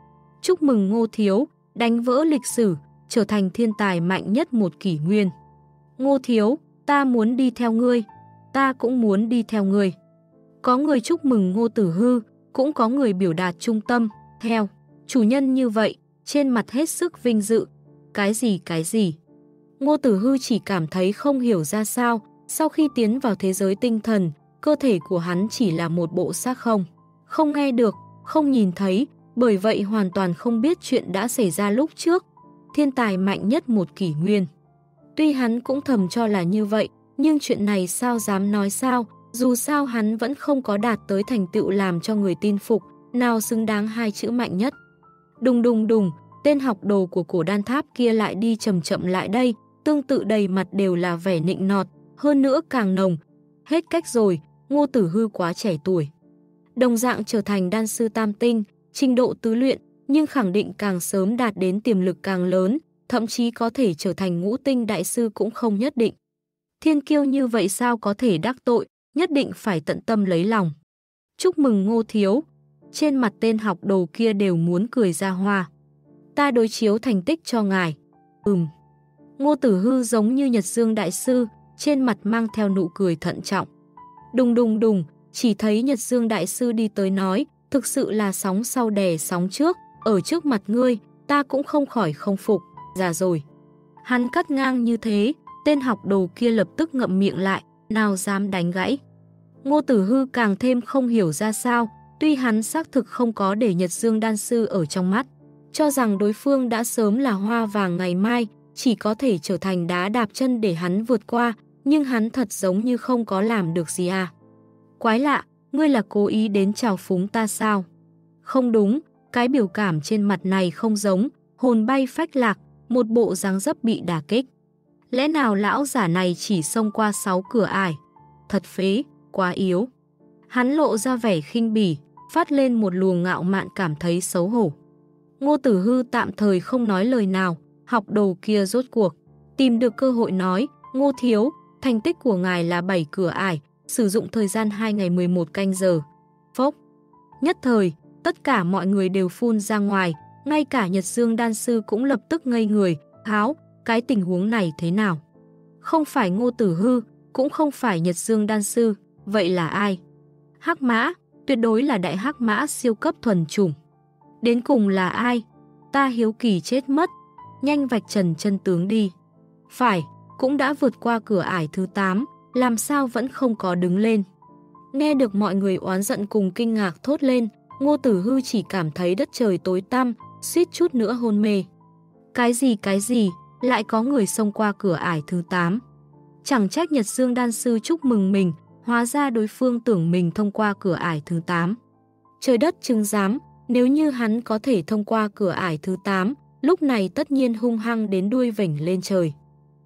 Chúc mừng Ngô Thiếu, đánh vỡ lịch sử, trở thành thiên tài mạnh nhất một kỷ nguyên. Ngô Thiếu, ta muốn đi theo ngươi, ta cũng muốn đi theo ngươi. Có người chúc mừng Ngô Tử Hư, cũng có người biểu đạt trung tâm, theo. Chủ nhân như vậy, trên mặt hết sức vinh dự. Cái gì cái gì? Ngô Tử Hư chỉ cảm thấy không hiểu ra sao, sau khi tiến vào thế giới tinh thần, cơ thể của hắn chỉ là một bộ xác không. Không nghe được, không nhìn thấy, bởi vậy hoàn toàn không biết chuyện đã xảy ra lúc trước. Thiên tài mạnh nhất một kỷ nguyên. Tuy hắn cũng thầm cho là như vậy, nhưng chuyện này sao dám nói sao, dù sao hắn vẫn không có đạt tới thành tựu làm cho người tin phục, nào xứng đáng hai chữ mạnh nhất. Đùng đùng đùng, tên học đồ của cổ đan tháp kia lại đi chậm chậm lại đây, tương tự đầy mặt đều là vẻ nịnh nọt, hơn nữa càng nồng. Hết cách rồi, Ngô Tử Hư quá trẻ tuổi. Đồng dạng trở thành đan sư tam tinh, trình độ tứ luyện, nhưng khẳng định càng sớm đạt đến tiềm lực càng lớn, thậm chí có thể trở thành ngũ tinh đại sư cũng không nhất định. Thiên kiêu như vậy sao có thể đắc tội, nhất định phải tận tâm lấy lòng. Chúc mừng Ngô Thiếu, trên mặt tên học đồ kia đều muốn cười ra hoa. Ta đối chiếu thành tích cho ngài. Ừm. Ngô Tử Hư giống như Nhật Dương đại sư, trên mặt mang theo nụ cười thận trọng. Đùng đùng đùng, chỉ thấy Nhật Dương đại sư đi tới nói, thực sự là sóng sau đè sóng trước, ở trước mặt ngươi, ta cũng không khỏi không phục, già rồi. Hắn cắt ngang như thế, tên học đồ kia lập tức ngậm miệng lại, nào dám đánh gãy. Ngô Tử Hư càng thêm không hiểu ra sao, tuy hắn xác thực không có để Nhật Dương đan sư ở trong mắt, cho rằng đối phương đã sớm là hoa vàng ngày mai, chỉ có thể trở thành đá đạp chân để hắn vượt qua, nhưng hắn thật giống như không có làm được gì à. Quái lạ, ngươi là cố ý đến chào phúng ta sao? Không đúng, cái biểu cảm trên mặt này không giống, hồn bay phách lạc, một bộ dáng dấp bị đả kích. Lẽ nào lão giả này chỉ xông qua sáu cửa ải? Thật phế, quá yếu. Hắn lộ ra vẻ khinh bỉ, phát lên một luồng ngạo mạn cảm thấy xấu hổ. Ngô Tử Hư tạm thời không nói lời nào, học đồ kia rốt cuộc tìm được cơ hội nói, Ngô Thiếu, thành tích của ngài là bảy cửa ải, sử dụng thời gian hai ngày mười một canh giờ. Phốc. Nhất thời, tất cả mọi người đều phun ra ngoài, ngay cả Nhật Dương đan sư cũng lập tức ngây người, háo, cái tình huống này thế nào? Không phải Ngô Tử Hư, cũng không phải Nhật Dương đan sư, vậy là ai? Hắc mã, tuyệt đối là đại hắc mã siêu cấp thuần chủng. Đến cùng là ai? Ta hiếu kỳ chết mất, nhanh vạch trần chân tướng đi. Phải, cũng đã vượt qua cửa ải thứ tám, làm sao vẫn không có đứng lên. Nghe được mọi người oán giận cùng kinh ngạc thốt lên, Ngô Tử Hư chỉ cảm thấy đất trời tối tăm, suýt chút nữa hôn mê. Cái gì cái gì, lại có người xông qua cửa ải thứ tám. Chẳng trách Nhật Dương đan sư chúc mừng mình, hóa ra đối phương tưởng mình thông qua cửa ải thứ tám. Trời đất chứng giám, nếu như hắn có thể thông qua cửa ải thứ tám, lúc này tất nhiên hung hăng đến đuôi vểnh lên trời.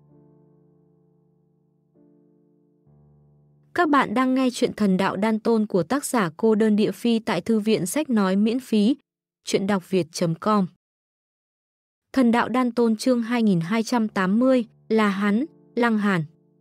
Các bạn đang nghe chuyện Thần Đạo Đan Tôn của tác giả Cô Đơn Địa Phi tại Thư viện Sách Nói miễn phí, chuyện đọc việt chấm com. Thần Đạo Đan Tôn chương hai nghìn hai trăm tám mươi là hắn, Lăng Hàn.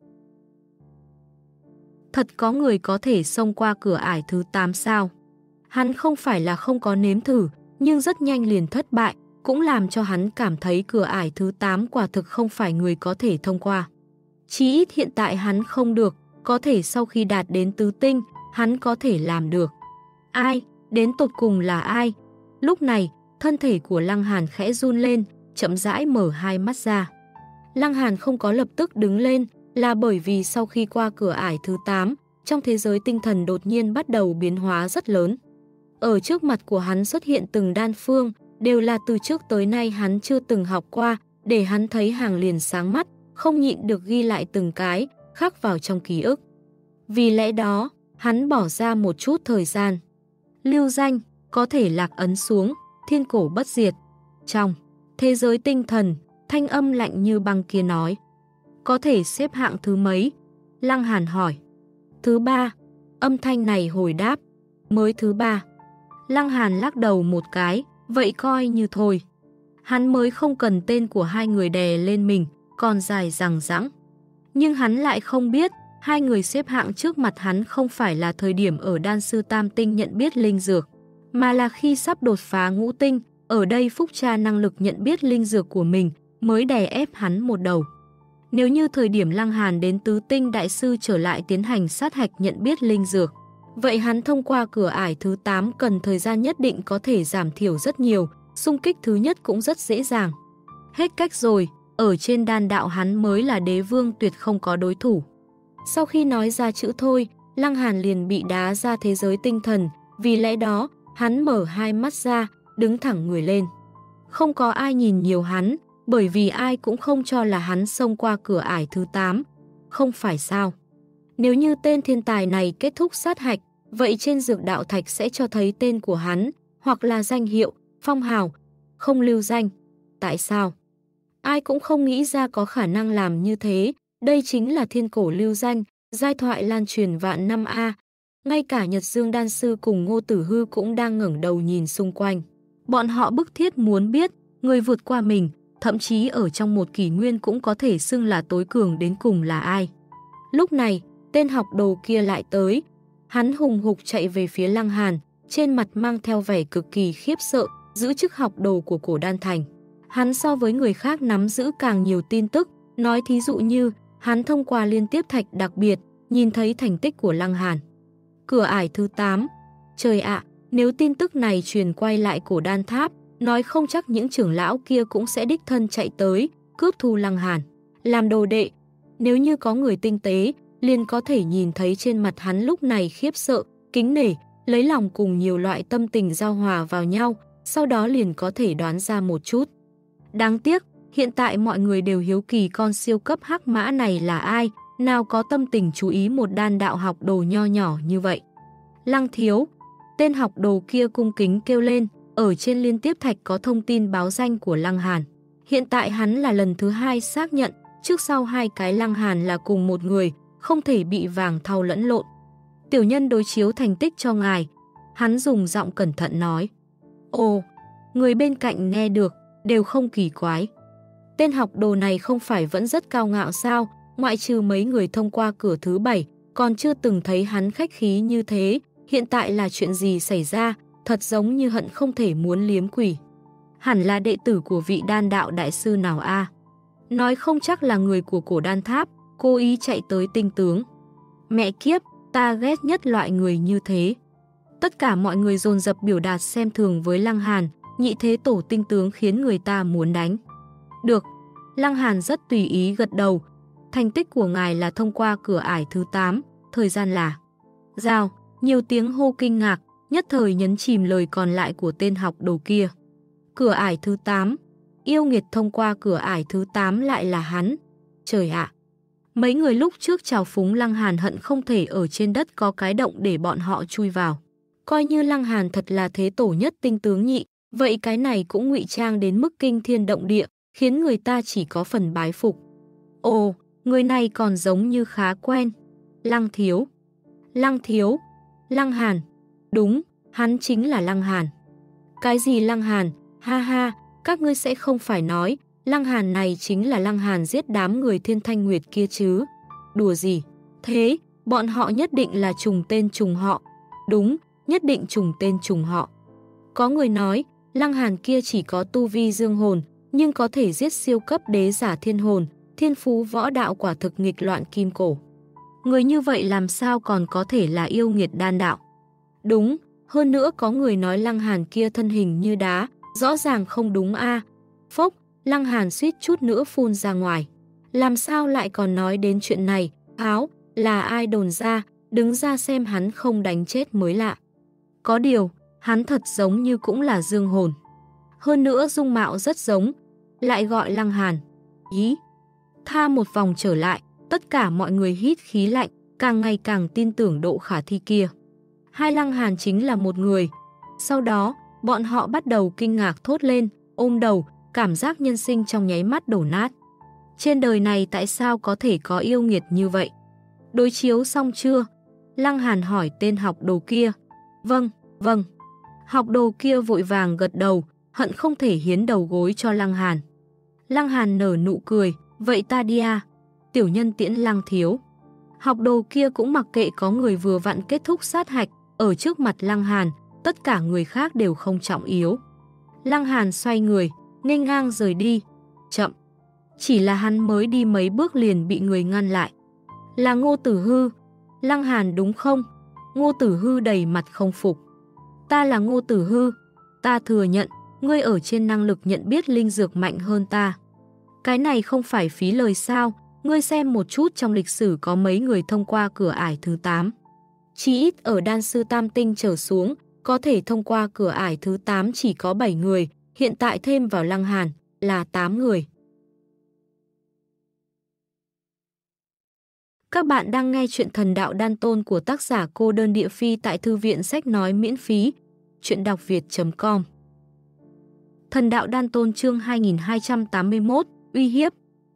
Thật có người có thể xông qua cửa ải thứ tám sao? Hắn không phải là không có nếm thử, nhưng rất nhanh liền thất bại, cũng làm cho hắn cảm thấy cửa ải thứ tám quả thực không phải người có thể thông qua. Chí ít hiện tại hắn không được, có thể sau khi đạt đến tứ tinh, hắn có thể làm được. Ai? Đến tột cùng là ai? Lúc này, thân thể của Lăng Hàn khẽ run lên, chậm rãi mở hai mắt ra. Lăng Hàn không có lập tức đứng lên, là bởi vì sau khi qua cửa ải thứ tám, trong thế giới tinh thần đột nhiên bắt đầu biến hóa rất lớn. Ở trước mặt của hắn xuất hiện từng đan phương, đều là từ trước tới nay hắn chưa từng học qua, để hắn thấy hàng liền sáng mắt, không nhịn được ghi lại từng cái, khắc vào trong ký ức. Vì lẽ đó, hắn bỏ ra một chút thời gian. Lưu danh, có thể lạc ấn xuống, thiên cổ bất diệt. Trong thế giới tinh thần, thanh âm lạnh như băng kia nói. Có thể xếp hạng thứ mấy? Lăng Hàn hỏi. Thứ ba. Âm thanh này hồi đáp. Mới thứ ba. Lăng Hàn lắc đầu một cái, vậy coi như thôi. Hắn mới không cần tên của hai người đè lên mình, còn dài dằng dẵng. Nhưng hắn lại không biết, hai người xếp hạng trước mặt hắn không phải là thời điểm ở đan sư tam tinh nhận biết linh dược, mà là khi sắp đột phá ngũ tinh, ở đây Phúc Tra năng lực nhận biết linh dược của mình mới đè ép hắn một đầu. Nếu như thời điểm Lăng Hàn đến tứ tinh đại sư trở lại tiến hành sát hạch nhận biết linh dược, vậy hắn thông qua cửa ải thứ tám cần thời gian nhất định có thể giảm thiểu rất nhiều, xung kích thứ nhất cũng rất dễ dàng. Hết cách rồi, ở trên đan đạo hắn mới là đế vương tuyệt không có đối thủ. Sau khi nói ra chữ thôi, Lăng Hàn liền bị đá ra thế giới tinh thần, vì lẽ đó, hắn mở hai mắt ra, đứng thẳng người lên. Không có ai nhìn nhiều hắn, bởi vì ai cũng không cho là hắn xông qua cửa ải thứ tám. Không phải sao? Nếu như tên thiên tài này kết thúc sát hạch, vậy trên dược đạo thạch sẽ cho thấy tên của hắn, hoặc là danh hiệu, phong hào, không lưu danh. Tại sao? Ai cũng không nghĩ ra có khả năng làm như thế, đây chính là thiên cổ lưu danh, giai thoại lan truyền vạn năm a. Ngay cả Nhật Dương Đan Sư cùng Ngô Tử Hư cũng đang ngẩng đầu nhìn xung quanh. Bọn họ bức thiết muốn biết, người vượt qua mình, thậm chí ở trong một kỷ nguyên cũng có thể xưng là tối cường đến cùng là ai. Lúc này, tên học đồ kia lại tới. Hắn hùng hục chạy về phía Lăng Hàn, trên mặt mang theo vẻ cực kỳ khiếp sợ, giữ chức học đồ của Cổ Đan Thành. Hắn so với người khác nắm giữ càng nhiều tin tức, nói thí dụ như, hắn thông qua liên tiếp thạch đặc biệt, nhìn thấy thành tích của Lăng Hàn. Cửa ải thứ tám. Trời ạ, nếu tin tức này truyền quay lại Cổ Đan Tháp, nói không chắc những trưởng lão kia cũng sẽ đích thân chạy tới, cướp thu Lăng Hàn, làm đồ đệ. Nếu như có người tinh tế, liền có thể nhìn thấy trên mặt hắn lúc này khiếp sợ, kính nể, lấy lòng cùng nhiều loại tâm tình giao hòa vào nhau, sau đó liền có thể đoán ra một chút. Đáng tiếc, hiện tại mọi người đều hiếu kỳ con siêu cấp hắc mã này là ai, nào có tâm tình chú ý một đan đạo học đồ nho nhỏ như vậy. Lăng thiếu, tên học đồ kia cung kính kêu lên, ở trên liên tiếp thạch có thông tin báo danh của Lăng Hàn. Hiện tại hắn là lần thứ hai xác nhận, trước sau hai cái Lăng Hàn là cùng một người, không thể bị vàng thau lẫn lộn. Tiểu nhân đối chiếu thành tích cho ngài, hắn dùng giọng cẩn thận nói. Ồ, người bên cạnh nghe được, đều không kỳ quái. Tên học đồ này không phải vẫn rất cao ngạo sao, ngoại trừ mấy người thông qua cửa thứ bảy, còn chưa từng thấy hắn khách khí như thế, hiện tại là chuyện gì xảy ra, thật giống như hận không thể muốn liếm quỷ. Hẳn là đệ tử của vị đan đạo đại sư nào a? Nói không chắc là người của Cổ Đan Tháp, cố ý chạy tới tinh tướng. Mẹ kiếp, ta ghét nhất loại người như thế. Tất cả mọi người dồn dập biểu đạt xem thường với Lăng Hàn, nhị thế tổ tinh tướng khiến người ta muốn đánh. Được, Lăng Hàn rất tùy ý gật đầu. Thành tích của ngài là thông qua cửa ải thứ tám, thời gian là... Giao, nhiều tiếng hô kinh ngạc, nhất thời nhấn chìm lời còn lại của tên học đồ kia. Cửa ải thứ tám, yêu nghiệt thông qua cửa ải thứ tám lại là hắn. Trời ạ! Mấy người lúc trước chào phúng Lăng Hàn hận không thể ở trên đất có cái động để bọn họ chui vào. Coi như Lăng Hàn thật là thế tổ nhất tinh tướng nhị, vậy cái này cũng ngụy trang đến mức kinh thiên động địa, khiến người ta chỉ có phần bái phục. Ồ, người này còn giống như khá quen. Lăng thiếu. Lăng thiếu. Lăng Hàn. Đúng, hắn chính là Lăng Hàn. Cái gì Lăng Hàn? Ha ha, các ngươi sẽ không phải nói, Lăng Hàn này chính là Lăng Hàn giết đám người Thiên Thanh Nguyệt kia chứ. Đùa gì? Thế, bọn họ nhất định là trùng tên trùng họ. Đúng, nhất định trùng tên trùng họ. Có người nói, Lăng Hàn kia chỉ có tu vi dương hồn, nhưng có thể giết siêu cấp đế giả thiên hồn, thiên phú võ đạo quả thực nghịch loạn kim cổ. Người như vậy làm sao còn có thể là yêu nghiệt đan đạo? Đúng, hơn nữa có người nói Lăng Hàn kia thân hình như đá, rõ ràng không đúng a. À. Phốc, Lăng Hàn suýt chút nữa phun ra ngoài. Làm sao lại còn nói đến chuyện này? Áo, là ai đồn ra, đứng ra xem hắn không đánh chết mới lạ. Có điều, hắn thật giống như cũng là dương hồn. Hơn nữa dung mạo rất giống, lại gọi Lăng Hàn. Ý, tha một vòng trở lại, tất cả mọi người hít khí lạnh, càng ngày càng tin tưởng độ khả thi kia. Hai Lăng Hàn chính là một người. Sau đó, bọn họ bắt đầu kinh ngạc thốt lên, ôm đầu, cảm giác nhân sinh trong nháy mắt đổ nát. Trên đời này tại sao có thể có yêu nghiệt như vậy? Đối chiếu xong chưa? Lăng Hàn hỏi tên học đồ kia. Vâng, vâng. Học đồ kia vội vàng gật đầu, hận không thể hiến đầu gối cho Lăng Hàn. Lăng Hàn nở nụ cười, vậy ta đi à? Tiểu nhân tiễn Lăng thiếu. Học đồ kia cũng mặc kệ có người vừa vặn kết thúc sát hạch, ở trước mặt Lăng Hàn, tất cả người khác đều không trọng yếu. Lăng Hàn xoay người, nghênh ngang rời đi. Chậm. Chỉ là hắn mới đi mấy bước liền bị người ngăn lại. Là Ngô Tử Hư. Lăng Hàn đúng không? Ngô Tử Hư đầy mặt không phục. Ta là Ngô Tử Hư. Ta thừa nhận, ngươi ở trên năng lực nhận biết linh dược mạnh hơn ta. Cái này không phải phí lời sao? Ngươi xem một chút trong lịch sử có mấy người thông qua cửa ải thứ tám. Chỉ ít ở đan sư tam tinh trở xuống, có thể thông qua cửa ải thứ tám chỉ có bảy người, hiện tại thêm vào Lăng Hàn là tám người. Các bạn đang nghe chuyện Thần Đạo Đan Tôn của tác giả Cô Đơn Địa Phi tại thư viện sách nói miễn phí, chuyện đọc việt chấm com. Thần Đạo Đan Tôn chương hai nghìn hai trăm tám mươi mốt, uy hiếp.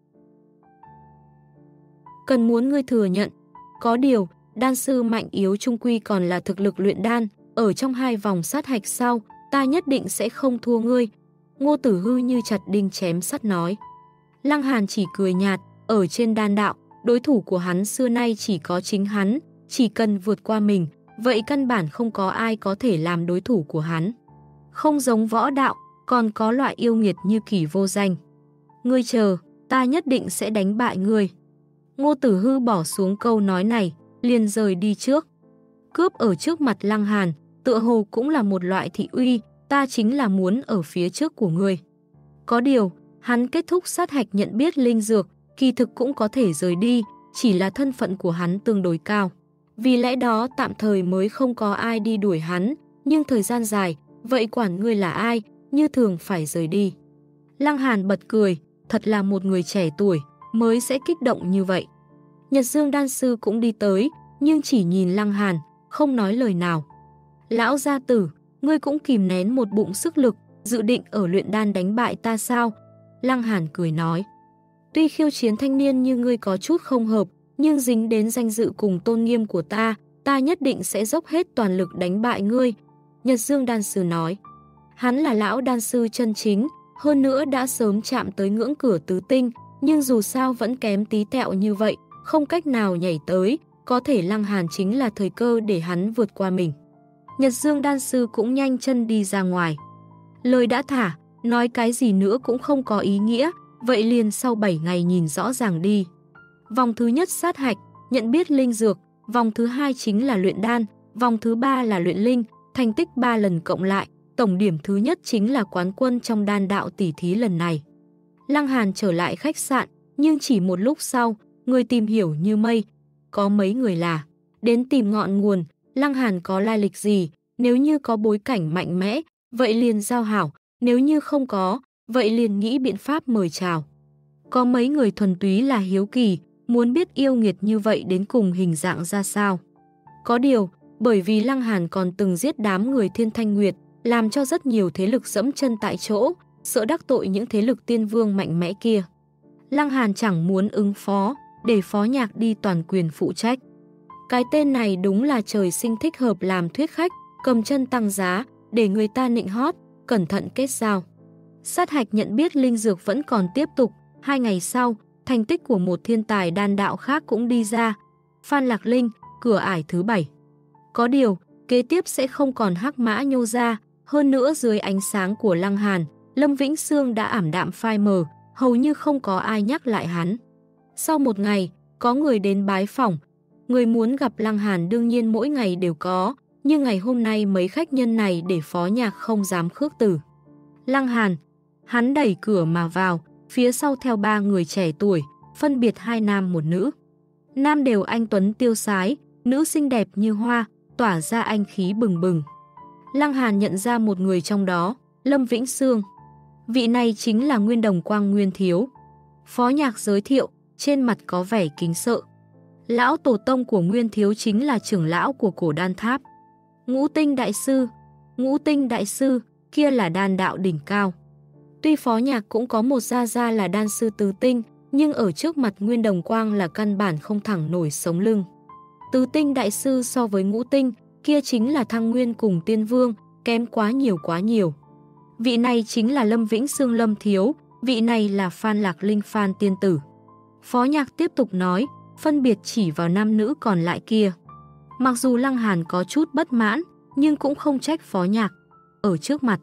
Cần muốn ngươi thừa nhận, có điều, đan sư mạnh yếu chung quy còn là thực lực luyện đan, ở trong hai vòng sát hạch sau, ta nhất định sẽ không thua ngươi. Ngô Tử Hư như chặt đinh chém sắt nói. Lăng Hàn chỉ cười nhạt, ở trên đan đạo, đối thủ của hắn xưa nay chỉ có chính hắn, chỉ cần vượt qua mình, vậy căn bản không có ai có thể làm đối thủ của hắn. Không giống võ đạo, còn có loại yêu nghiệt như Kỷ Vô Danh. Ngươi chờ, ta nhất định sẽ đánh bại ngươi. Ngô Tử Hư bỏ xuống câu nói này, liền rời đi trước. Cướp ở trước mặt Lăng Hàn, tựa hồ cũng là một loại thị uy, ta chính là muốn ở phía trước của ngươi. Có điều, hắn kết thúc sát hạch nhận biết linh dược, kỳ thực cũng có thể rời đi, chỉ là thân phận của hắn tương đối cao. Vì lẽ đó tạm thời mới không có ai đi đuổi hắn, nhưng thời gian dài, vậy quản ngươi là ai, như thường phải rời đi. Lăng Hàn bật cười, thật là một người trẻ tuổi, mới sẽ kích động như vậy. Nhật Dương đan sư cũng đi tới, nhưng chỉ nhìn Lăng Hàn, không nói lời nào. Lão gia tử, ngươi cũng kìm nén một bụng sức lực, dự định ở luyện đan đánh bại ta sao? Lăng Hàn cười nói. Tuy khiêu chiến thanh niên như ngươi có chút không hợp, nhưng dính đến danh dự cùng tôn nghiêm của ta, ta nhất định sẽ dốc hết toàn lực đánh bại ngươi. Nhật Dương đan sư nói. Hắn là lão đan sư chân chính, hơn nữa đã sớm chạm tới ngưỡng cửa tứ tinh, nhưng dù sao vẫn kém tí tẹo như vậy, không cách nào nhảy tới, có thể Lăng Hàn chính là thời cơ để hắn vượt qua mình. Nhật Dương đan sư cũng nhanh chân đi ra ngoài. Lời đã thả, nói cái gì nữa cũng không có ý nghĩa, vậy liền sau bảy ngày nhìn rõ ràng đi. Vòng thứ nhất sát hạch, nhận biết linh dược, vòng thứ hai chính là luyện đan, vòng thứ ba là luyện linh, thành tích ba lần cộng lại, tổng điểm thứ nhất chính là quán quân trong đan đạo tỷ thí lần này. Lăng Hàn trở lại khách sạn, nhưng chỉ một lúc sau, người tìm hiểu như mây, có mấy người là đến tìm ngọn nguồn, Lăng Hàn có lai lịch gì, nếu như có bối cảnh mạnh mẽ, vậy liền giao hảo, nếu như không có, vậy liền nghĩ biện pháp mời chào. Có mấy người thuần túy là hiếu kỳ, muốn biết yêu nghiệt như vậy đến cùng hình dạng ra sao. Có điều, bởi vì Lăng Hàn còn từng giết đám người Thiên Thanh Nguyệt, làm cho rất nhiều thế lực dẫm chân tại chỗ, sợ đắc tội những thế lực tiên vương mạnh mẽ kia. Lăng Hàn chẳng muốn ứng phó, để Phó Nhạc đi toàn quyền phụ trách. Cái tên này đúng là trời sinh thích hợp làm thuyết khách, cầm chân tăng giá, để người ta nịnh hót, cẩn thận kết giao. Sát hạch nhận biết linh dược vẫn còn tiếp tục, hai ngày sau, thành tích của một thiên tài đan đạo khác cũng đi ra. Phan Lạc Linh, cửa ải thứ bảy. Có điều, kế tiếp sẽ không còn hắc mã nhô ra, hơn nữa dưới ánh sáng của Lăng Hàn, Lâm Vĩnh Sương đã ảm đạm phai mờ, hầu như không có ai nhắc lại hắn. Sau một ngày, có người đến bái phỏng, người muốn gặp Lăng Hàn đương nhiên mỗi ngày đều có, nhưng ngày hôm nay mấy khách nhân này để Phó Nhạc không dám khước từ. Lăng Hàn, hắn đẩy cửa mà vào, phía sau theo ba người trẻ tuổi, phân biệt hai nam một nữ. Nam đều anh tuấn tiêu sái, nữ xinh đẹp như hoa, tỏa ra anh khí bừng bừng. Lăng Hàn nhận ra một người trong đó, Lâm Vĩnh Sương. Vị này chính là Nguyên Đồng Quang Nguyên Thiếu. Phó Nhạc giới thiệu, trên mặt có vẻ kính sợ. Lão tổ tông của Nguyên Thiếu chính là trưởng lão của cổ đan tháp. Ngũ Tinh Đại Sư, Ngũ Tinh Đại Sư, kia là đan đạo đỉnh cao. Tuy Phó Nhạc cũng có một gia gia là đan sư tứ tinh, nhưng ở trước mặt Nguyên Đồng Quang là căn bản không thẳng nổi sống lưng. Tứ Tinh Đại Sư so với Ngũ Tinh, kia chính là Thăng Nguyên cùng Tiên Vương, kém quá nhiều quá nhiều. Vị này chính là Lâm Vĩnh Sương Lâm Thiếu, vị này là Phan Lạc Linh Phan Tiên Tử. Phó Nhạc tiếp tục nói, phân biệt chỉ vào nam nữ còn lại kia. Mặc dù Lăng Hàn có chút bất mãn, nhưng cũng không trách Phó Nhạc. Ở trước mặt,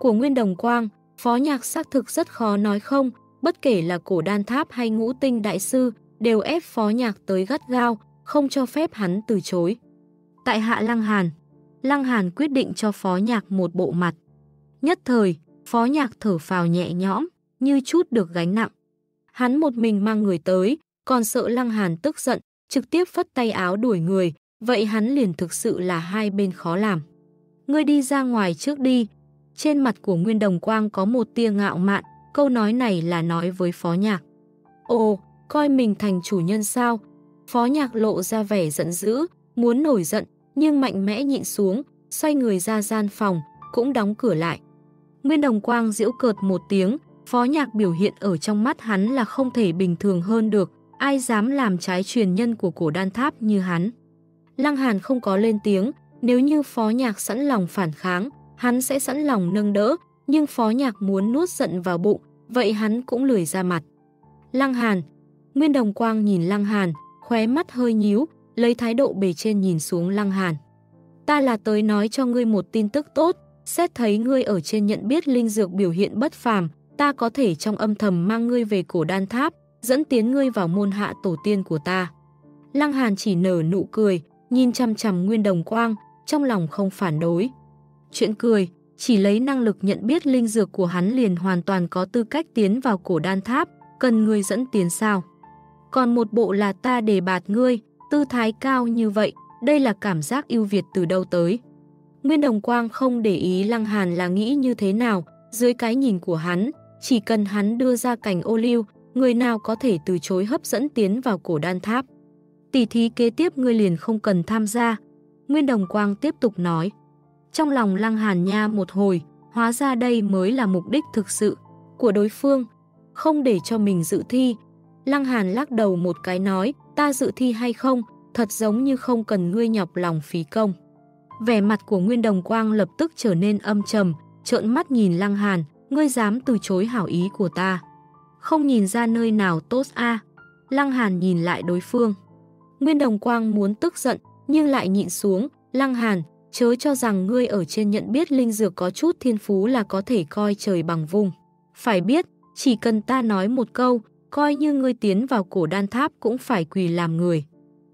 của Nguyên Đồng Quang, Phó Nhạc xác thực rất khó nói không, bất kể là Cổ Đan Tháp hay Ngũ Tinh Đại Sư, đều ép Phó Nhạc tới gắt gao, không cho phép hắn từ chối. Tại hạ Lăng Hàn, Lăng Hàn quyết định cho Phó Nhạc một bộ mặt. Nhất thời, Phó Nhạc thở phào nhẹ nhõm, như chút được gánh nặng. Hắn một mình mang người tới, còn sợ Lăng Hàn tức giận, trực tiếp phất tay áo đuổi người, vậy hắn liền thực sự là hai bên khó làm. Ngươi đi ra ngoài trước đi. Trên mặt của Nguyên Đồng Quang có một tia ngạo mạn, câu nói này là nói với Phó Nhạc. Ồ, coi mình thành chủ nhân sao? Phó Nhạc lộ ra vẻ giận dữ, muốn nổi giận, nhưng mạnh mẽ nhịn xuống, xoay người ra gian phòng, cũng đóng cửa lại. Nguyên Đồng Quang giễu cợt một tiếng, Phó Nhạc biểu hiện ở trong mắt hắn là không thể bình thường hơn được, ai dám làm trái truyền nhân của Cổ Đan Tháp như hắn. Lăng Hàn không có lên tiếng, nếu như Phó Nhạc sẵn lòng phản kháng, hắn sẽ sẵn lòng nâng đỡ, nhưng Phó Nhạc muốn nuốt giận vào bụng, vậy hắn cũng lười ra mặt. Lăng Hàn, Nguyên Đồng Quang nhìn Lăng Hàn, khóe mắt hơi nhíu, lấy thái độ bề trên nhìn xuống Lăng Hàn. Ta là tới nói cho ngươi một tin tức tốt, xét thấy ngươi ở trên nhận biết linh dược biểu hiện bất phàm, ta có thể trong âm thầm mang ngươi về Cổ Đan Tháp, dẫn tiến ngươi vào môn hạ tổ tiên của ta. Lăng Hàn chỉ nở nụ cười, nhìn chăm chăm Nguyên Đồng Quang, trong lòng không phản đối. Chuyện cười, chỉ lấy năng lực nhận biết linh dược của hắn liền hoàn toàn có tư cách tiến vào Cổ Đan Tháp, cần ngươi dẫn tiến sao? Còn một bộ là ta đề bạt ngươi, tư thái cao như vậy, đây là cảm giác ưu việt từ đâu tới? Nguyên Đồng Quang không để ý Lăng Hàn là nghĩ như thế nào, dưới cái nhìn của hắn, chỉ cần hắn đưa ra cành ô liu, người nào có thể từ chối hấp dẫn tiến vào Cổ Đan Tháp. Tỷ thí kế tiếp ngươi liền không cần tham gia. Nguyên Đồng Quang tiếp tục nói. Trong lòng Lăng Hàn nha một hồi, hóa ra đây mới là mục đích thực sự của đối phương, không để cho mình dự thi. Lăng Hàn lắc đầu một cái nói, ta dự thi hay không, thật giống như không cần ngươi nhọc lòng phí công. Vẻ mặt của Nguyên Đồng Quang lập tức trở nên âm trầm, trợn mắt nhìn Lăng Hàn, ngươi dám từ chối hảo ý của ta. Không nhìn ra nơi nào tốt a à. Lăng Hàn nhìn lại đối phương. Nguyên Đồng Quang muốn tức giận, nhưng lại nhịn xuống. Lăng Hàn, chớ cho rằng ngươi ở trên nhận biết linh dược có chút thiên phú là có thể coi trời bằng vung. Phải biết, chỉ cần ta nói một câu, coi như ngươi tiến vào Cổ Đan Tháp cũng phải quỳ làm người.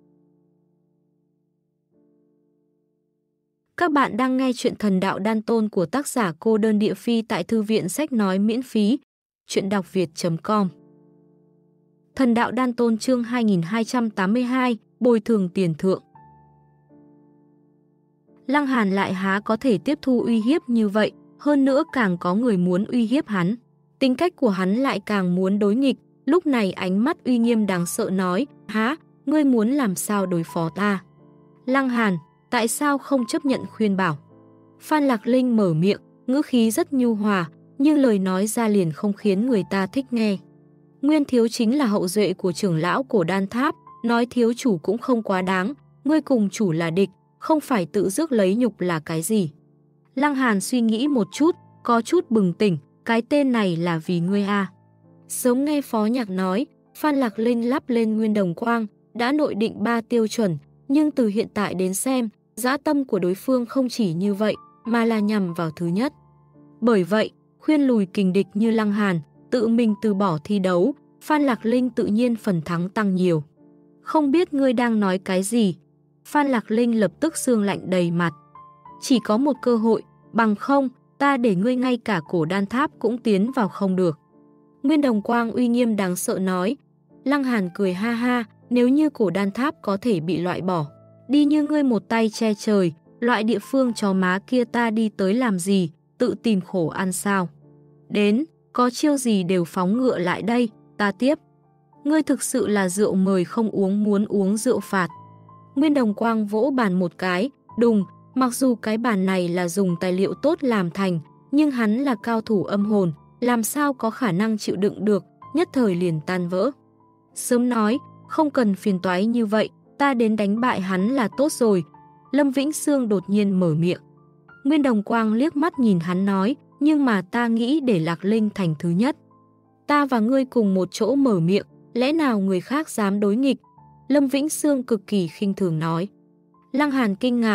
Các bạn đang nghe chuyện Thần Đạo Đan Tôn của tác giả Cô Đơn Địa Phi tại thư viện sách nói miễn phí. Chuyện đọc việt chấm com. Thần Đạo Đan Tôn chương hai nghìn hai trăm tám mươi hai, bồi thường tiền thượng. Lăng Hàn lại há có thể tiếp thu uy hiếp như vậy, hơn nữa càng có người muốn uy hiếp hắn. Tính cách của hắn lại càng muốn đối nghịch, lúc này ánh mắt uy nghiêm đáng sợ nói, há, ngươi muốn làm sao đối phó ta? Lăng Hàn, tại sao không chấp nhận khuyên bảo? Phan Lạc Linh mở miệng, ngữ khí rất nhu hòa, nhưng lời nói ra liền không khiến người ta thích nghe. Nguyên thiếu chính là hậu duệ của trưởng lão Cổ Đan Tháp, nói thiếu chủ cũng không quá đáng, ngươi cùng chủ là địch, không phải tự rước lấy nhục là cái gì. Lăng Hàn suy nghĩ một chút, có chút bừng tỉnh, cái tên này là vì ngươi à. Sớm nghe Phó Nhạc nói, Phan Lạc Linh lắp lên Nguyên Đồng Quang, đã nội định ba tiêu chuẩn, nhưng từ hiện tại đến xem, dã tâm của đối phương không chỉ như vậy, mà là nhằm vào thứ nhất. Bởi vậy, khuyên lùi kình địch như Lăng Hàn, tự mình từ bỏ thi đấu, Phan Lạc Linh tự nhiên phần thắng tăng nhiều. Không biết ngươi đang nói cái gì? Phan Lạc Linh lập tức sương lạnh đầy mặt. Chỉ có một cơ hội, bằng không, ta để ngươi ngay cả Cổ Đan Tháp cũng tiến vào không được. Nguyên Đồng Quang uy nghiêm đáng sợ nói. Lăng Hàn cười ha ha, nếu như Cổ Đan Tháp có thể bị loại bỏ, đi như ngươi một tay che trời, loại địa phương chó má kia ta đi tới làm gì, tự tìm khổ ăn sao? Đến, có chiêu gì đều phóng ngựa lại đây, ta tiếp. Ngươi thực sự là rượu mời không uống muốn uống rượu phạt. Nguyên Đồng Quang vỗ bàn một cái, đùng, mặc dù cái bàn này là dùng tài liệu tốt làm thành, nhưng hắn là cao thủ âm hồn, làm sao có khả năng chịu đựng được, nhất thời liền tan vỡ. Sớm nói, không cần phiền toái như vậy, ta đến đánh bại hắn là tốt rồi. Lâm Vĩnh Sương đột nhiên mở miệng. Nguyên Đồng Quang liếc mắt nhìn hắn nói, nhưng mà ta nghĩ để Lạc Linh thành thứ nhất. Ta và ngươi cùng một chỗ mở miệng, lẽ nào người khác dám đối nghịch? Lâm Vĩnh Sương cực kỳ khinh thường nói. Lăng Hàn kinh ngạc,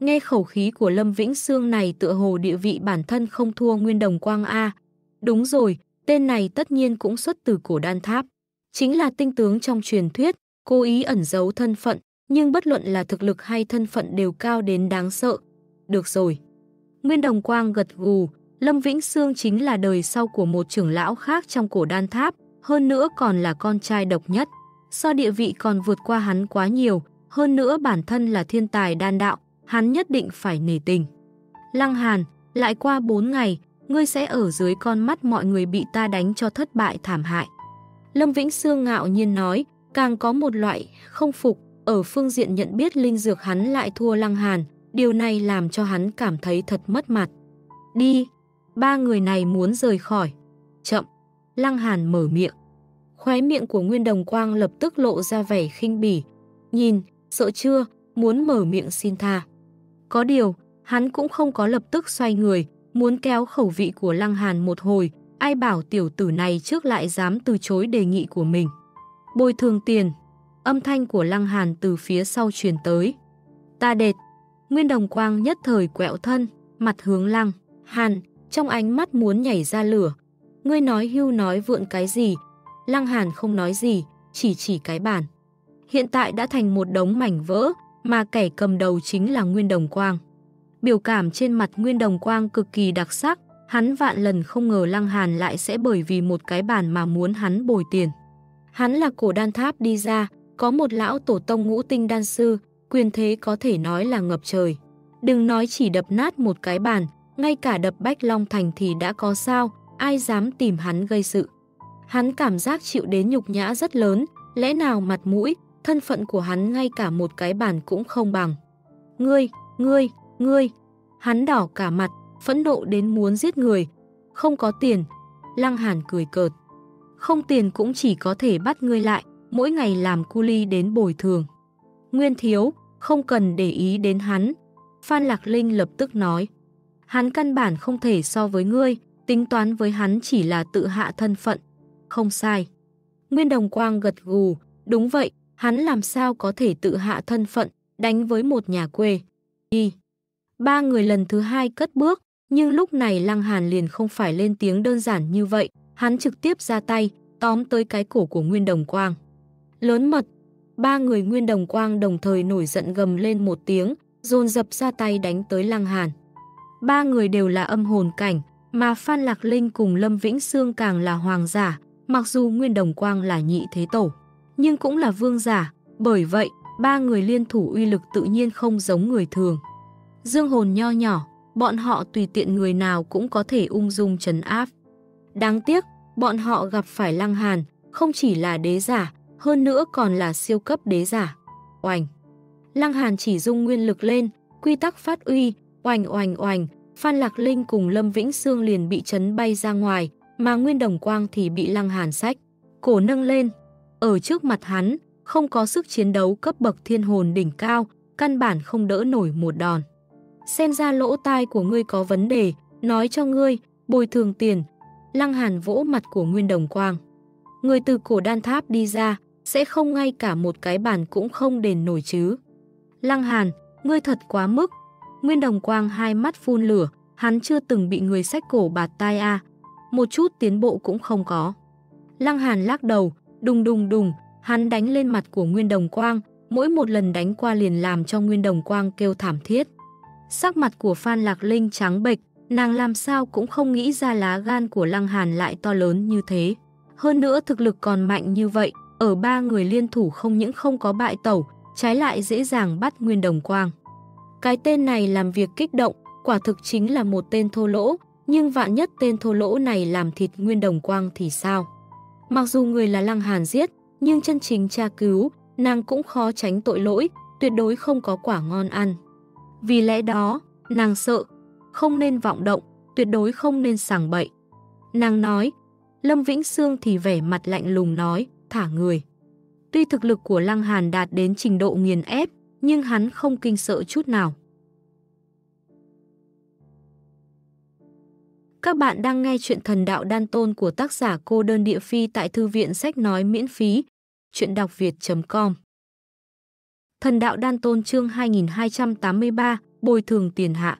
Nghe khẩu khí của Lâm Vĩnh Sương này tựa hồ địa vị bản thân không thua Nguyên Đồng Quang a. Đúng rồi, tên này tất nhiên cũng xuất từ Cổ Đan Tháp. Chính là tinh tướng trong truyền thuyết, cố ý ẩn giấu thân phận, nhưng bất luận là thực lực hay thân phận đều cao đến đáng sợ. Được rồi. Nguyên Đồng Quang gật gù, Lâm Vĩnh Sương chính là đời sau của một trưởng lão khác trong Cổ Đan Tháp, hơn nữa còn là con trai độc nhất. So địa vị còn vượt qua hắn quá nhiều, hơn nữa bản thân là thiên tài đan đạo, hắn nhất định phải nể tình. Lăng Hàn, lại qua bốn ngày, ngươi sẽ ở dưới con mắt mọi người bị ta đánh cho thất bại thảm hại. Lâm Vĩnh Sương ngạo nhiên nói, càng có một loại không phục, ở phương diện nhận biết linh dược hắn lại thua Lăng Hàn, điều này làm cho hắn cảm thấy thật mất mặt. Đi, ba người này muốn rời khỏi. Chậm, Lăng Hàn mở miệng. Khóe miệng của Nguyên Đồng Quang lập tức lộ ra vẻ khinh bỉ. Nhìn, sợ chưa, muốn mở miệng xin tha. Có điều, hắn cũng không có lập tức xoay người, muốn kéo khẩu vị của Lăng Hàn một hồi, ai bảo tiểu tử này trước lại dám từ chối đề nghị của mình. Bồi thường tiền, âm thanh của Lăng Hàn từ phía sau truyền tới. Ta đệt, Nguyên Đồng Quang nhất thời quẹo thân, mặt hướng Lăng Hàn, trong ánh mắt muốn nhảy ra lửa. Ngươi nói hưu nói vượn cái gì? Lăng Hàn không nói gì, chỉ chỉ cái bàn. Hiện tại đã thành một đống mảnh vỡ, mà kẻ cầm đầu chính là Nguyên Đồng Quang. Biểu cảm trên mặt Nguyên Đồng Quang cực kỳ đặc sắc, hắn vạn lần không ngờ Lăng Hàn lại sẽ bởi vì một cái bàn mà muốn hắn bồi tiền. Hắn là Cổ Đan Tháp đi ra, có một lão tổ tông ngũ tinh đan sư, quyền thế có thể nói là ngập trời. Đừng nói chỉ đập nát một cái bàn, ngay cả đập Bách Long Thành thì đã có sao, ai dám tìm hắn gây sự. Hắn cảm giác chịu đến nhục nhã rất lớn, lẽ nào mặt mũi, thân phận của hắn ngay cả một cái bàn cũng không bằng. Ngươi, ngươi, ngươi, hắn đỏ cả mặt, phẫn nộ đến muốn giết người. Không có tiền, Lăng Hàn cười cợt. Không tiền cũng chỉ có thể bắt ngươi lại, mỗi ngày làm cu ly đến bồi thường. Nguyên thiếu, không cần để ý đến hắn. Phan Lạc Linh lập tức nói. Hắn căn bản không thể so với ngươi, tính toán với hắn chỉ là tự hạ thân phận. Không sai. Nguyên Đồng Quang gật gù, đúng vậy, hắn làm sao có thể tự hạ thân phận, đánh với một nhà quê. Đi. Ba người lần thứ hai cất bước, nhưng lúc này Lăng Hàn liền không phải lên tiếng đơn giản như vậy, hắn trực tiếp ra tay, tóm tới cái cổ của Nguyên Đồng Quang. Lớn mật, ba người Nguyên Đồng Quang đồng thời nổi giận gầm lên một tiếng, dồn dập ra tay đánh tới Lăng Hàn. Ba người đều là âm hồn cảnh, mà Phan Lạc Linh cùng Lâm Vĩnh Sương càng là hoàng giả, mặc dù Nguyên Đồng Quang là nhị thế tổ, nhưng cũng là vương giả, bởi vậy, ba người liên thủ uy lực tự nhiên không giống người thường. Dương hồn nho nhỏ, bọn họ tùy tiện người nào cũng có thể ung dung trấn áp. Đáng tiếc, bọn họ gặp phải Lăng Hàn, không chỉ là đế giả, hơn nữa còn là siêu cấp đế giả. Oành! Lăng Hàn chỉ dung nguyên lực lên, quy tắc phát uy, oành oành oành, Phan Lạc Linh cùng Lâm Vĩnh Sương liền bị chấn bay ra ngoài, mà Nguyên Đồng Quang thì bị Lăng Hàn xách cổ nâng lên. Ở trước mặt hắn, không có sức chiến đấu cấp bậc thiên hồn đỉnh cao, căn bản không đỡ nổi một đòn. Xem ra lỗ tai của ngươi có vấn đề, nói cho ngươi, bồi thường tiền. Lăng Hàn vỗ mặt của Nguyên Đồng Quang. Người từ Cổ Đan Tháp đi ra, sẽ không ngay cả một cái bàn cũng không đền nổi chứ. Lăng Hàn, ngươi thật quá mức. Nguyên Đồng Quang hai mắt phun lửa, hắn chưa từng bị người xách cổ bạt tai a, một chút tiến bộ cũng không có. Lăng Hàn lắc đầu, đùng đùng đùng, hắn đánh lên mặt của Nguyên Đồng Quang, mỗi một lần đánh qua liền làm cho Nguyên Đồng Quang kêu thảm thiết. Sắc mặt của Phan Lạc Linh trắng bệch, nàng làm sao cũng không nghĩ ra lá gan của Lăng Hàn lại to lớn như thế. Hơn nữa thực lực còn mạnh như vậy, ở ba người liên thủ không những không có bại tẩu, trái lại dễ dàng bắt Nguyên Đồng Quang. Cái tên này làm việc kích động, quả thực chính là một tên thô lỗ, nhưng vạn nhất tên thô lỗ này làm thịt Nguyên Đồng Quang thì sao? Mặc dù người là Lăng Hàn giết, nhưng chân chính tra cứu, nàng cũng khó tránh tội lỗi, tuyệt đối không có quả ngon ăn. Vì lẽ đó, nàng sợ, không nên vọng động, tuyệt đối không nên sảng bậy. Nàng nói, Lâm Vĩnh Sương thì vẻ mặt lạnh lùng nói, thả người. Tuy thực lực của Lăng Hàn đạt đến trình độ nghiền ép, nhưng hắn không kinh sợ chút nào. Các bạn đang nghe chuyện Thần Đạo Đan Tôn của tác giả Cô Đơn Địa Phi tại Thư viện Sách Nói miễn phí, chuyện đọc việt chấm com. Thần Đạo Đan Tôn chương hai nghìn hai trăm tám mươi ba, bồi thường tiền hạ.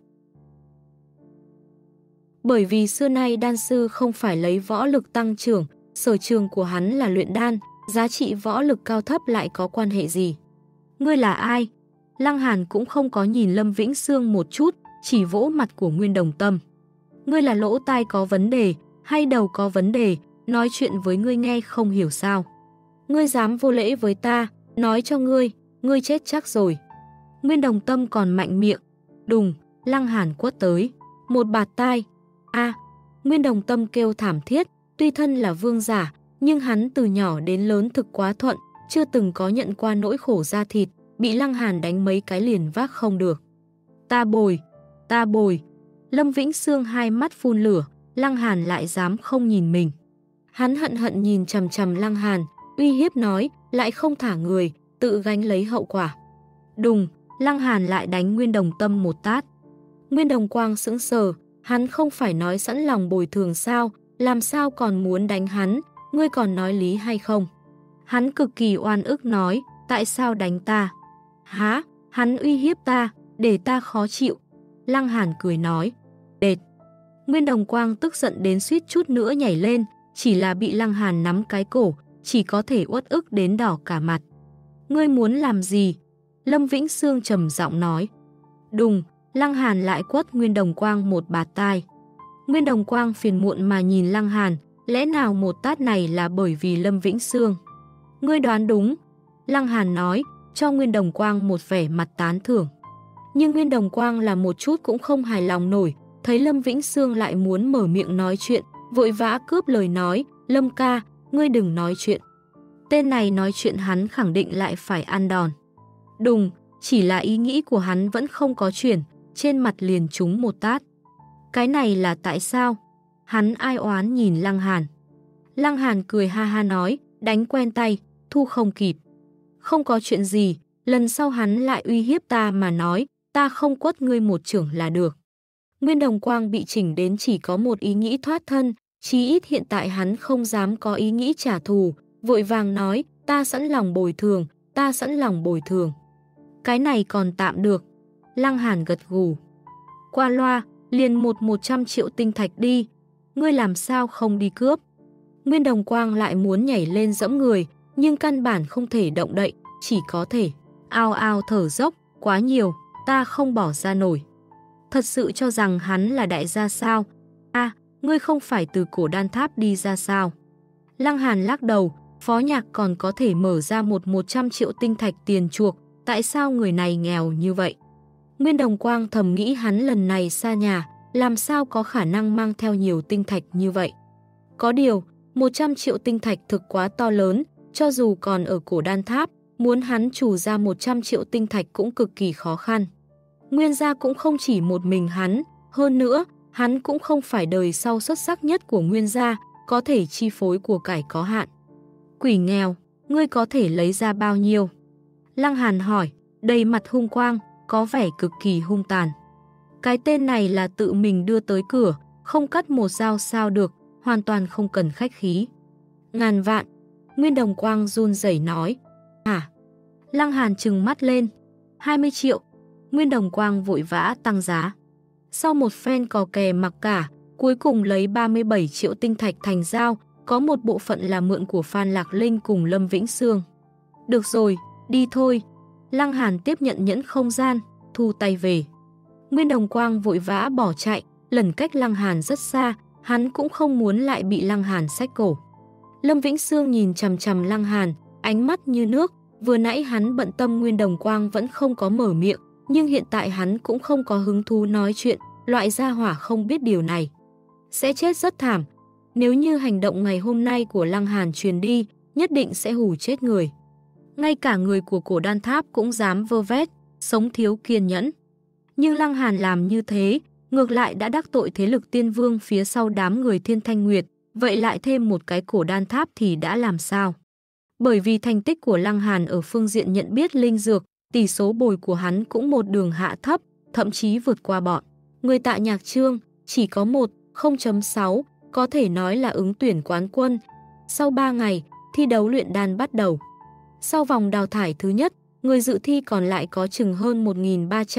Bởi vì xưa nay đan sư không phải lấy võ lực tăng trưởng, sở trường của hắn là luyện đan, giá trị võ lực cao thấp lại có quan hệ gì? Ngươi là ai? Lăng Hàn cũng không có nhìn Lâm Vĩnh Sương một chút, chỉ vỗ mặt của Nguyên Đồng Tâm. Ngươi là lỗ tai có vấn đề, hay đầu có vấn đề, nói chuyện với ngươi nghe không hiểu sao? Ngươi dám vô lễ với ta, nói cho ngươi, ngươi chết chắc rồi. Nguyên Đồng Tâm còn mạnh miệng. Đùng, Lăng Hàn quất tới. Một bạt tai. A, Nguyên Đồng Tâm kêu thảm thiết, tuy thân là vương giả, nhưng hắn từ nhỏ đến lớn thực quá thuận, chưa từng có nhận qua nỗi khổ da thịt, bị Lăng Hàn đánh mấy cái liền vác không được. Ta bồi, ta bồi. Lâm Vĩnh Sương hai mắt phun lửa, Lăng Hàn lại dám không nhìn mình. Hắn hận hận nhìn chằm chằm Lăng Hàn, uy hiếp nói, lại không thả người, tự gánh lấy hậu quả. Đùng, Lăng Hàn lại đánh Nguyên Đồng Tâm một tát. Nguyên Đồng Quang sững sờ, hắn không phải nói sẵn lòng bồi thường sao, làm sao còn muốn đánh hắn, ngươi còn nói lý hay không? Hắn cực kỳ oan ức nói, tại sao đánh ta? Hả? Hắn uy hiếp ta, để ta khó chịu. Lăng Hàn cười nói, đệt. Nguyên Đồng Quang tức giận đến suýt chút nữa nhảy lên, chỉ là bị Lăng Hàn nắm cái cổ, chỉ có thể uất ức đến đỏ cả mặt. Ngươi muốn làm gì? Lâm Vĩnh Sương trầm giọng nói. Đùng, Lăng Hàn lại quất Nguyên Đồng Quang một bạt tai. Nguyên Đồng Quang phiền muộn mà nhìn Lăng Hàn, lẽ nào một tát này là bởi vì Lâm Vĩnh Sương? Ngươi đoán đúng. Lăng Hàn nói, cho Nguyên Đồng Quang một vẻ mặt tán thưởng. Nhưng Nguyên Đồng Quang là một chút cũng không hài lòng nổi, thấy Lâm Vĩnh Sương lại muốn mở miệng nói chuyện, vội vã cướp lời nói, Lâm ca, ngươi đừng nói chuyện. Tên này nói chuyện hắn khẳng định lại phải ăn đòn. Đùng, chỉ là ý nghĩ của hắn vẫn không có chuyển, trên mặt liền trúng một tát. Cái này là tại sao? Hắn ai oán nhìn Lăng Hàn. Lăng Hàn cười ha ha nói, đánh quen tay, thu không kịp. Không có chuyện gì, lần sau hắn lại uy hiếp ta mà nói, ta không quất ngươi một chưởng là được. Nguyên Đồng Quang bị chỉnh đến chỉ có một ý nghĩ thoát thân, chí ít hiện tại hắn không dám có ý nghĩ trả thù, vội vàng nói, ta sẵn lòng bồi thường, ta sẵn lòng bồi thường. Cái này còn tạm được. Lăng Hàn gật gù. Qua loa, liền một một trăm triệu tinh thạch đi, ngươi làm sao không đi cướp. Nguyên Đồng Quang lại muốn nhảy lên dẫm người, nhưng căn bản không thể động đậy, chỉ có thể ao ao thở dốc, quá nhiều, ta không bỏ ra nổi. Thật sự cho rằng hắn là đại gia sao? A, à, ngươi không phải từ Cổ Đan Tháp đi ra sao? Lăng Hàn lắc đầu, Phó Nhạc còn có thể mở ra một một trăm triệu tinh thạch tiền chuộc, tại sao người này nghèo như vậy? Nguyên Đồng Quang thầm nghĩ hắn lần này xa nhà, làm sao có khả năng mang theo nhiều tinh thạch như vậy? Có điều, một trăm triệu tinh thạch thực quá to lớn, cho dù còn ở Cổ Đan Tháp, muốn hắn trù ra một trăm triệu tinh thạch cũng cực kỳ khó khăn. Nguyên gia cũng không chỉ một mình hắn, hơn nữa, hắn cũng không phải đời sau xuất sắc nhất của Nguyên gia, có thể chi phối của cải có hạn. Quỷ nghèo, ngươi có thể lấy ra bao nhiêu? Lăng Hàn hỏi, đầy mặt hung quang, có vẻ cực kỳ hung tàn. Cái tên này là tự mình đưa tới cửa, không cắt một dao sao được, hoàn toàn không cần khách khí. Ngàn vạn, Nguyên Đồng Quang run rẩy nói. Hả? Lăng Hàn trừng mắt lên. hai mươi triệu. Nguyên Đồng Quang vội vã tăng giá. Sau một phen cò kè mặc cả, cuối cùng lấy ba mươi bảy triệu tinh thạch thành giao, có một bộ phận là mượn của Phan Lạc Linh cùng Lâm Vĩnh Sương. Được rồi, đi thôi. Lăng Hàn tiếp nhận nhẫn không gian, thu tay về. Nguyên Đồng Quang vội vã bỏ chạy, lần cách Lăng Hàn rất xa, hắn cũng không muốn lại bị Lăng Hàn xách cổ. Lâm Vĩnh Sương nhìn chằm chằm Lăng Hàn, ánh mắt như nước, vừa nãy hắn bận tâm Nguyên Đồng Quang vẫn không có mở miệng, nhưng hiện tại hắn cũng không có hứng thú nói chuyện, loại gia hỏa không biết điều này. Sẽ chết rất thảm, nếu như hành động ngày hôm nay của Lăng Hàn truyền đi, nhất định sẽ hù chết người. Ngay cả người của Cổ Đan Tháp cũng dám vơ vét, sống thiếu kiên nhẫn. Nhưng Lăng Hàn làm như thế, ngược lại đã đắc tội thế lực tiên vương phía sau đám người Thiên Thanh Nguyệt, vậy lại thêm một cái Cổ Đan Tháp thì đã làm sao? Bởi vì thành tích của Lăng Hàn ở phương diện nhận biết linh dược, tỷ số bồi của hắn cũng một đường hạ thấp, thậm chí vượt qua bọn người Tạ Nhạc Trương, chỉ có một, không chấm sáu, có thể nói là ứng tuyển quán quân. Sau ba ngày, thi đấu luyện đan bắt đầu. Sau vòng đào thải thứ nhất, người dự thi còn lại có chừng hơn một nghìn ba trăm,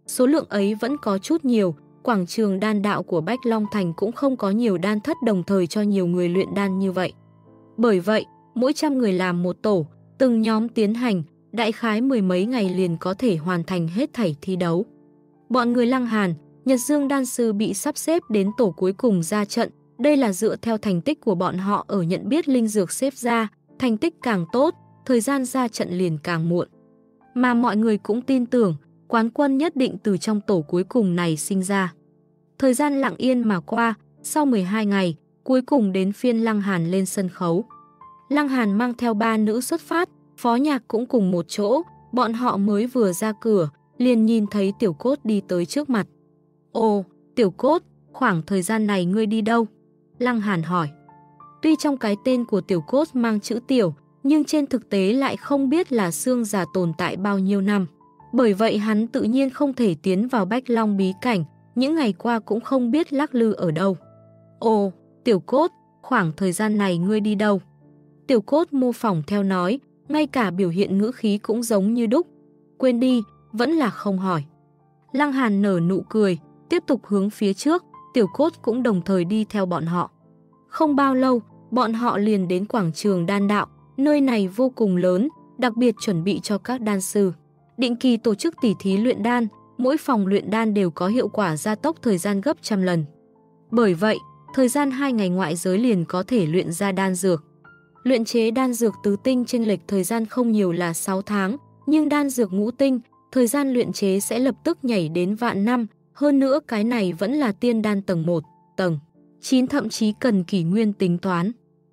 Số lượng ấy vẫn có chút nhiều, quảng trường đan đạo của Bách Long Thành cũng không có nhiều đan thất đồng thời cho nhiều người luyện đan như vậy. Bởi vậy, mỗi trăm người làm một tổ, từng nhóm tiến hành, đại khái mười mấy ngày liền có thể hoàn thành hết thảy thi đấu. Bọn người Lăng Hàn, Nhật Dương đan sư bị sắp xếp đến tổ cuối cùng ra trận, đây là dựa theo thành tích của bọn họ ở nhận biết linh dược xếp ra, thành tích càng tốt, thời gian ra trận liền càng muộn. Mà mọi người cũng tin tưởng, quán quân nhất định từ trong tổ cuối cùng này sinh ra. Thời gian lặng yên mà qua, sau mười hai ngày, cuối cùng đến phiên Lăng Hàn lên sân khấu. Lăng Hàn mang theo ba nữ xuất phát, phó nhạc cũng cùng một chỗ, bọn họ mới vừa ra cửa, liền nhìn thấy Tiểu Cốt đi tới trước mặt. Ồ, Tiểu Cốt, khoảng thời gian này ngươi đi đâu? Lăng Hàn hỏi. Tuy trong cái tên của Tiểu Cốt mang chữ Tiểu, nhưng trên thực tế lại không biết là xương già tồn tại bao nhiêu năm. Bởi vậy hắn tự nhiên không thể tiến vào Bách Long bí cảnh, những ngày qua cũng không biết lắc lư ở đâu. Ồ, Tiểu Cốt, khoảng thời gian này ngươi đi đâu? Tiểu Cốt mô phỏng theo nói, ngay cả biểu hiện ngữ khí cũng giống như đúc. Quên đi, vẫn là không hỏi. Lăng Hàn nở nụ cười, tiếp tục hướng phía trước, Tiểu Cốt cũng đồng thời đi theo bọn họ. Không bao lâu, bọn họ liền đến quảng trường đan đạo, nơi này vô cùng lớn, đặc biệt chuẩn bị cho các đan sư. Định kỳ tổ chức tỉ thí luyện đan, mỗi phòng luyện đan đều có hiệu quả gia tốc thời gian gấp trăm lần. Bởi vậy, thời gian hai ngày ngoại giới liền có thể luyện ra đan dược. Luyện chế đan dược tứ tinh chênh lệch thời gian không nhiều là sáu tháng, nhưng đan dược ngũ tinh, thời gian luyện chế sẽ lập tức nhảy đến vạn năm, hơn nữa cái này vẫn là tiên đan tầng một, tầng chín thậm chí cần kỷ nguyên tính toán.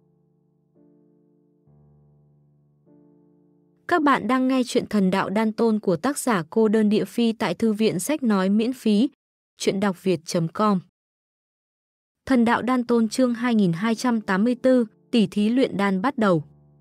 Các bạn đang nghe chuyện Thần Đạo Đan Tôn của tác giả Cô Đơn Địa Phi tại Thư viện Sách Nói miễn phí, chuyện đọc việt chấm com. Thần Đạo Đan Tôn chương hai nghìn hai trăm tám mươi tư, tỉ thí luyện đan bắt đầu.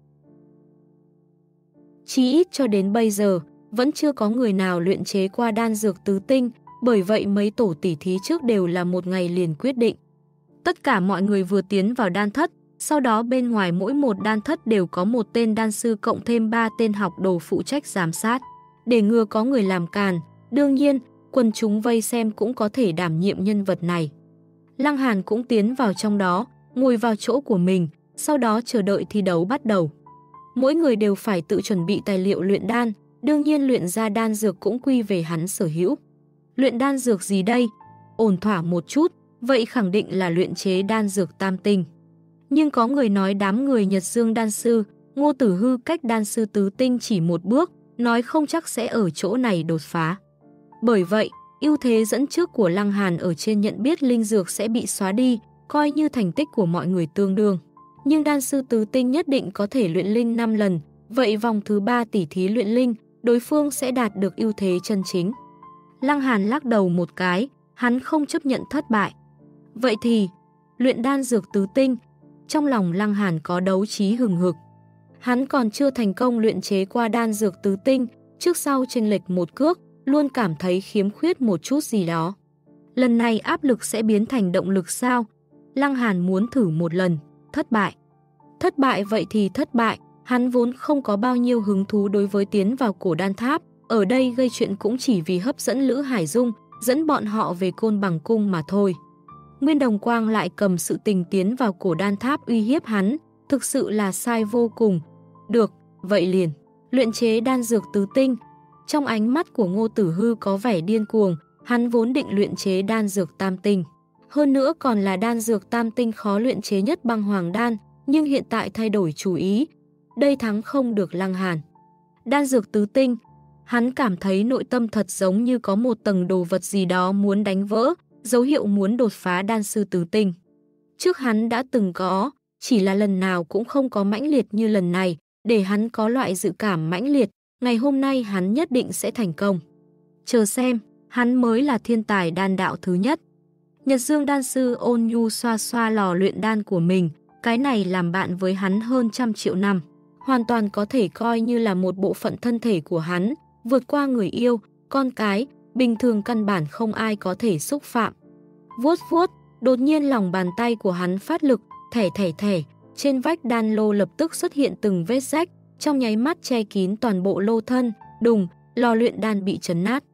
Chí ít cho đến bây giờ, vẫn chưa có người nào luyện chế qua đan dược tứ tinh, bởi vậy mấy tổ tỉ thí trước đều là một ngày liền quyết định. Tất cả mọi người vừa tiến vào đan thất, sau đó bên ngoài mỗi một đan thất đều có một tên đan sư cộng thêm ba tên học đồ phụ trách giám sát. Để ngừa có người làm càn, đương nhiên, quần chúng vây xem cũng có thể đảm nhiệm nhân vật này. Lăng Hàn cũng tiến vào trong đó, ngồi vào chỗ của mình, sau đó chờ đợi thi đấu bắt đầu. Mỗi người đều phải tự chuẩn bị tài liệu luyện đan, đương nhiên luyện ra đan dược cũng quy về hắn sở hữu. Luyện đan dược gì đây? Ổn thỏa một chút, vậy khẳng định là luyện chế đan dược tam tinh. Nhưng có người nói đám người Nhật Dương đan sư, Ngô Tử Hư cách đan sư tứ tinh chỉ một bước, nói không chắc sẽ ở chỗ này đột phá. Bởi vậy, ưu thế dẫn trước của Lăng Hàn ở trên nhận biết linh dược sẽ bị xóa đi, coi như thành tích của mọi người tương đương. Nhưng đan sư tứ tinh nhất định có thể luyện linh năm lần, vậy vòng thứ ba tỉ thí luyện linh, đối phương sẽ đạt được ưu thế chân chính. Lăng Hàn lắc đầu một cái, hắn không chấp nhận thất bại. Vậy thì, luyện đan dược tứ tinh, trong lòng Lăng Hàn có đấu trí hừng hực. Hắn còn chưa thành công luyện chế qua đan dược tứ tinh, trước sau chênh lệch một cước, luôn cảm thấy khiếm khuyết một chút gì đó. Lần này áp lực sẽ biến thành động lực sao? Lăng Hàn muốn thử một lần, thất bại. Thất bại vậy thì thất bại, hắn vốn không có bao nhiêu hứng thú đối với tiến vào cổ đan tháp, ở đây gây chuyện cũng chỉ vì hấp dẫn Lữ Hải Dung, dẫn bọn họ về Côn Bằng Cung mà thôi. Nguyên Đồng Quang lại cầm sự tình tiến vào cổ đan tháp uy hiếp hắn, thực sự là sai vô cùng. Được, vậy liền, luyện chế đan dược tứ tinh. Trong ánh mắt của Ngô Tử Hư có vẻ điên cuồng, hắn vốn định luyện chế đan dược tam tinh. Hơn nữa còn là đan dược tam tinh khó luyện chế nhất băng hoàng đan, nhưng hiện tại thay đổi chủ ý. Đây thắng không được Lăng Hàn. Đan dược tứ tinh, hắn cảm thấy nội tâm thật giống như có một tầng đồ vật gì đó muốn đánh vỡ, dấu hiệu muốn đột phá đan sư tứ tinh. Trước hắn đã từng có, chỉ là lần nào cũng không có mãnh liệt như lần này, để hắn có loại dự cảm mãnh liệt, ngày hôm nay hắn nhất định sẽ thành công. Chờ xem, hắn mới là thiên tài đan đạo thứ nhất. Nhật Dương đan sư ôn nhu xoa xoa lò luyện đan của mình, cái này làm bạn với hắn hơn trăm triệu năm. Hoàn toàn có thể coi như là một bộ phận thân thể của hắn, vượt qua người yêu, con cái, bình thường căn bản không ai có thể xúc phạm. Vuốt vuốt, đột nhiên lòng bàn tay của hắn phát lực, thẻ thẻ thẻ, trên vách đan lô lập tức xuất hiện từng vết rách, trong nháy mắt che kín toàn bộ lô thân, đùng, lò luyện đan bị chấn nát.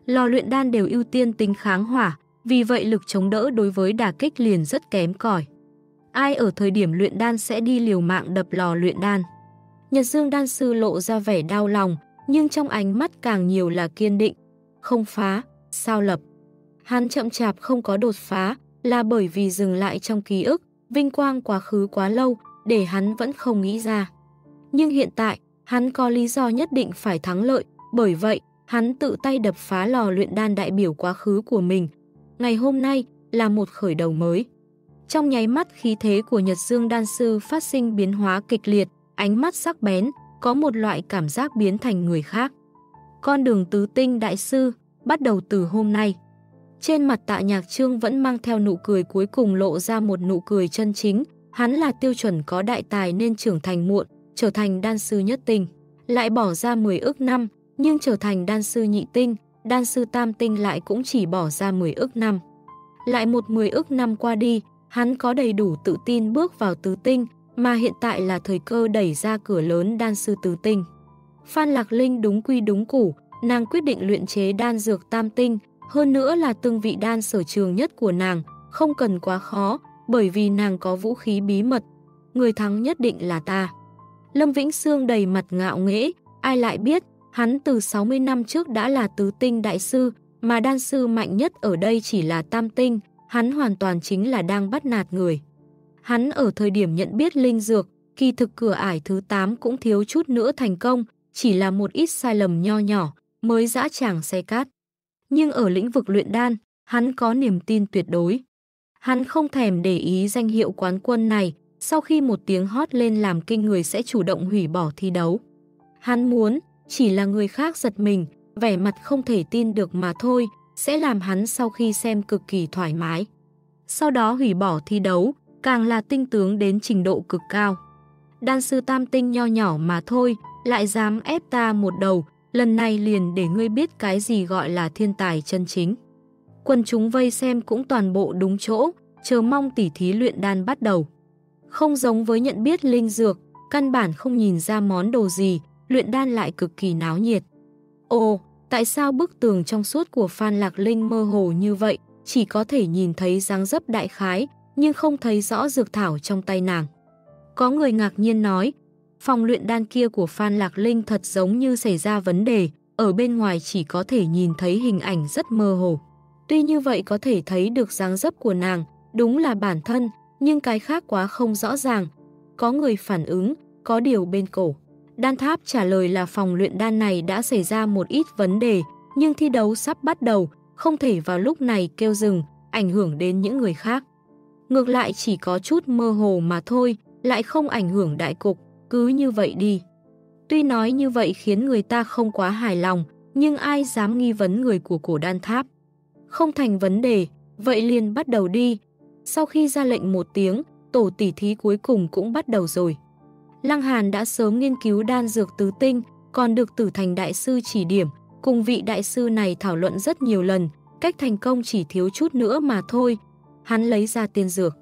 Lò luyện đan đều ưu tiên tính kháng hỏa, vì vậy lực chống đỡ đối với đả kích liền rất kém cỏi. Ai ở thời điểm luyện đan sẽ đi liều mạng đập lò luyện đan? Nhật Dương đan sư lộ ra vẻ đau lòng, nhưng trong ánh mắt càng nhiều là kiên định. Không phá, sao lập? Hắn chậm chạp không có đột phá, là bởi vì dừng lại trong ký ức, vinh quang quá khứ quá lâu, để hắn vẫn không nghĩ ra. Nhưng hiện tại, hắn có lý do nhất định phải thắng lợi, bởi vậy, hắn tự tay đập phá lò luyện đan đại biểu quá khứ của mình. Ngày hôm nay là một khởi đầu mới. Trong nháy mắt khí thế của Nhật Dương đan sư phát sinh biến hóa kịch liệt, ánh mắt sắc bén, có một loại cảm giác biến thành người khác. Con đường tứ tinh đại sư, bắt đầu từ hôm nay. Trên mặt Tạ Nhạc Trương vẫn mang theo nụ cười, cuối cùng lộ ra một nụ cười chân chính. Hắn là tiêu chuẩn có đại tài nên trưởng thành muộn, trở thành đan sư nhất tinh. Lại bỏ ra mười ức năm, nhưng trở thành đan sư nhị tinh, đan sư tam tinh lại cũng chỉ bỏ ra mười ức năm. Lại một mười ức năm qua đi, hắn có đầy đủ tự tin bước vào tứ tinh, mà hiện tại là thời cơ đẩy ra cửa lớn đan sư tứ tinh. Phan Lạc Linh đúng quy đúng củ, nàng quyết định luyện chế đan dược tam tinh, hơn nữa là từng vị đan sở trường nhất của nàng, không cần quá khó, bởi vì nàng có vũ khí bí mật. Người thắng nhất định là ta. Lâm Vĩnh Sương đầy mặt ngạo nghễ, ai lại biết, hắn từ sáu mươi năm trước đã là tứ tinh đại sư, mà đan sư mạnh nhất ở đây chỉ là tam tinh, hắn hoàn toàn chính là đang bắt nạt người. Hắn ở thời điểm nhận biết linh dược, kỳ thực cửa ải thứ tám cũng thiếu chút nữa thành công, chỉ là một ít sai lầm nho nhỏ, mới dã tràng xe cát. Nhưng ở lĩnh vực luyện đan, hắn có niềm tin tuyệt đối. Hắn không thèm để ý danh hiệu quán quân này, sau khi một tiếng hót lên làm kinh người sẽ chủ động hủy bỏ thi đấu. Hắn muốn, chỉ là người khác giật mình, vẻ mặt không thể tin được mà thôi, sẽ làm hắn sau khi xem cực kỳ thoải mái. Sau đó hủy bỏ thi đấu, càng là tinh tướng đến trình độ cực cao. Đan sư tam tinh nho nhỏ mà thôi, lại dám ép ta một đầu, lần này liền để ngươi biết cái gì gọi là thiên tài chân chính. Quần chúng vây xem cũng toàn bộ đúng chỗ, chờ mong tỉ thí luyện đan bắt đầu. Không giống với nhận biết linh dược, căn bản không nhìn ra món đồ gì, luyện đan lại cực kỳ náo nhiệt. Ồ, tại sao bức tường trong suốt của Phan Lạc Linh mơ hồ như vậy, chỉ có thể nhìn thấy dáng dấp đại khái, nhưng không thấy rõ dược thảo trong tay nàng. Có người ngạc nhiên nói, phòng luyện đan kia của Phan Lạc Linh thật giống như xảy ra vấn đề, ở bên ngoài chỉ có thể nhìn thấy hình ảnh rất mơ hồ. Tuy như vậy có thể thấy được dáng dấp của nàng, đúng là bản thân, nhưng cái khác quá không rõ ràng. Có người phản ứng, có điều bên cổ. Đan Tháp trả lời là phòng luyện đan này đã xảy ra một ít vấn đề, nhưng thi đấu sắp bắt đầu, không thể vào lúc này kêu dừng, ảnh hưởng đến những người khác. Ngược lại chỉ có chút mơ hồ mà thôi, lại không ảnh hưởng đại cục, cứ như vậy đi. Tuy nói như vậy khiến người ta không quá hài lòng, nhưng ai dám nghi vấn người của cổ Đan Tháp. Không thành vấn đề, vậy liền bắt đầu đi. Sau khi ra lệnh một tiếng, tổ tỉ thí cuối cùng cũng bắt đầu rồi. Lăng Hàn đã sớm nghiên cứu đan dược tứ tinh, còn được Tử Thành đại sư chỉ điểm, cùng vị đại sư này thảo luận rất nhiều lần, cách thành công chỉ thiếu chút nữa mà thôi. Hắn lấy ra tiên dược.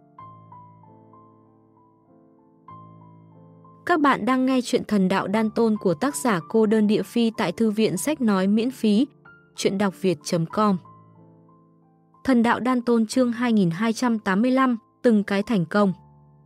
Các bạn đang nghe chuyện Thần Đạo Đan Tôn của tác giả Cô Đơn Địa Phi tại Thư viện Sách Nói miễn phí, chuyện đọc việt chấm com. Thần Đạo Đan Tôn chương hai nghìn hai trăm tám mươi lăm, từng cái thành công.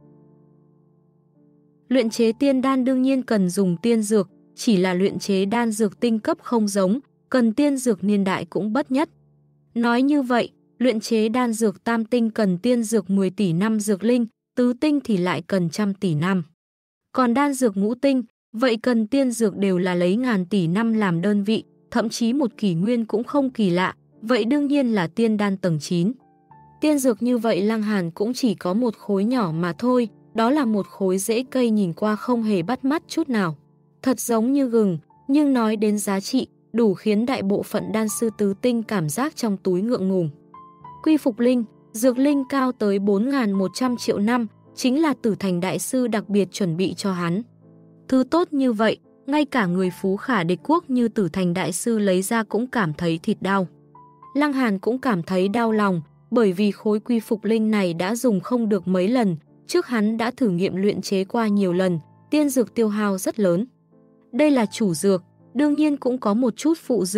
Luyện chế tiên đan đương nhiên cần dùng tiên dược, chỉ là luyện chế đan dược tinh cấp không giống, cần tiên dược niên đại cũng bất nhất. Nói như vậy, luyện chế đan dược tam tinh cần tiên dược mười tỷ năm dược linh, tứ tinh thì lại cần trăm tỷ năm. Còn đan dược ngũ tinh, vậy cần tiên dược đều là lấy ngàn tỷ năm làm đơn vị, thậm chí một kỷ nguyên cũng không kỳ lạ, vậy đương nhiên là tiên đan tầng chín. Tiên dược như vậy Lăng Hàn cũng chỉ có một khối nhỏ mà thôi, đó là một khối rễ cây nhìn qua không hề bắt mắt chút nào. Thật giống như gừng, nhưng nói đến giá trị, đủ khiến đại bộ phận đan sư tứ tinh cảm giác trong túi ngượng ngùng. Quy phục linh, dược linh cao tới bốn nghìn một trăm triệu năm, chính là Tử Thành đại sư đặc biệt chuẩn bị cho hắn. Thứ tốt như vậy, ngay cả người phú khả địch quốc như Tử Thành đại sư lấy ra cũng cảm thấy thịt đau. Lăng Hàn cũng cảm thấy đau lòng, bởi vì khối quy phục linh này đã dùng không được mấy lần, trước hắn đã thử nghiệm luyện chế qua nhiều lần, tiên dược tiêu hao rất lớn. Đây là chủ dược, đương nhiên cũng có một chút phụ dược,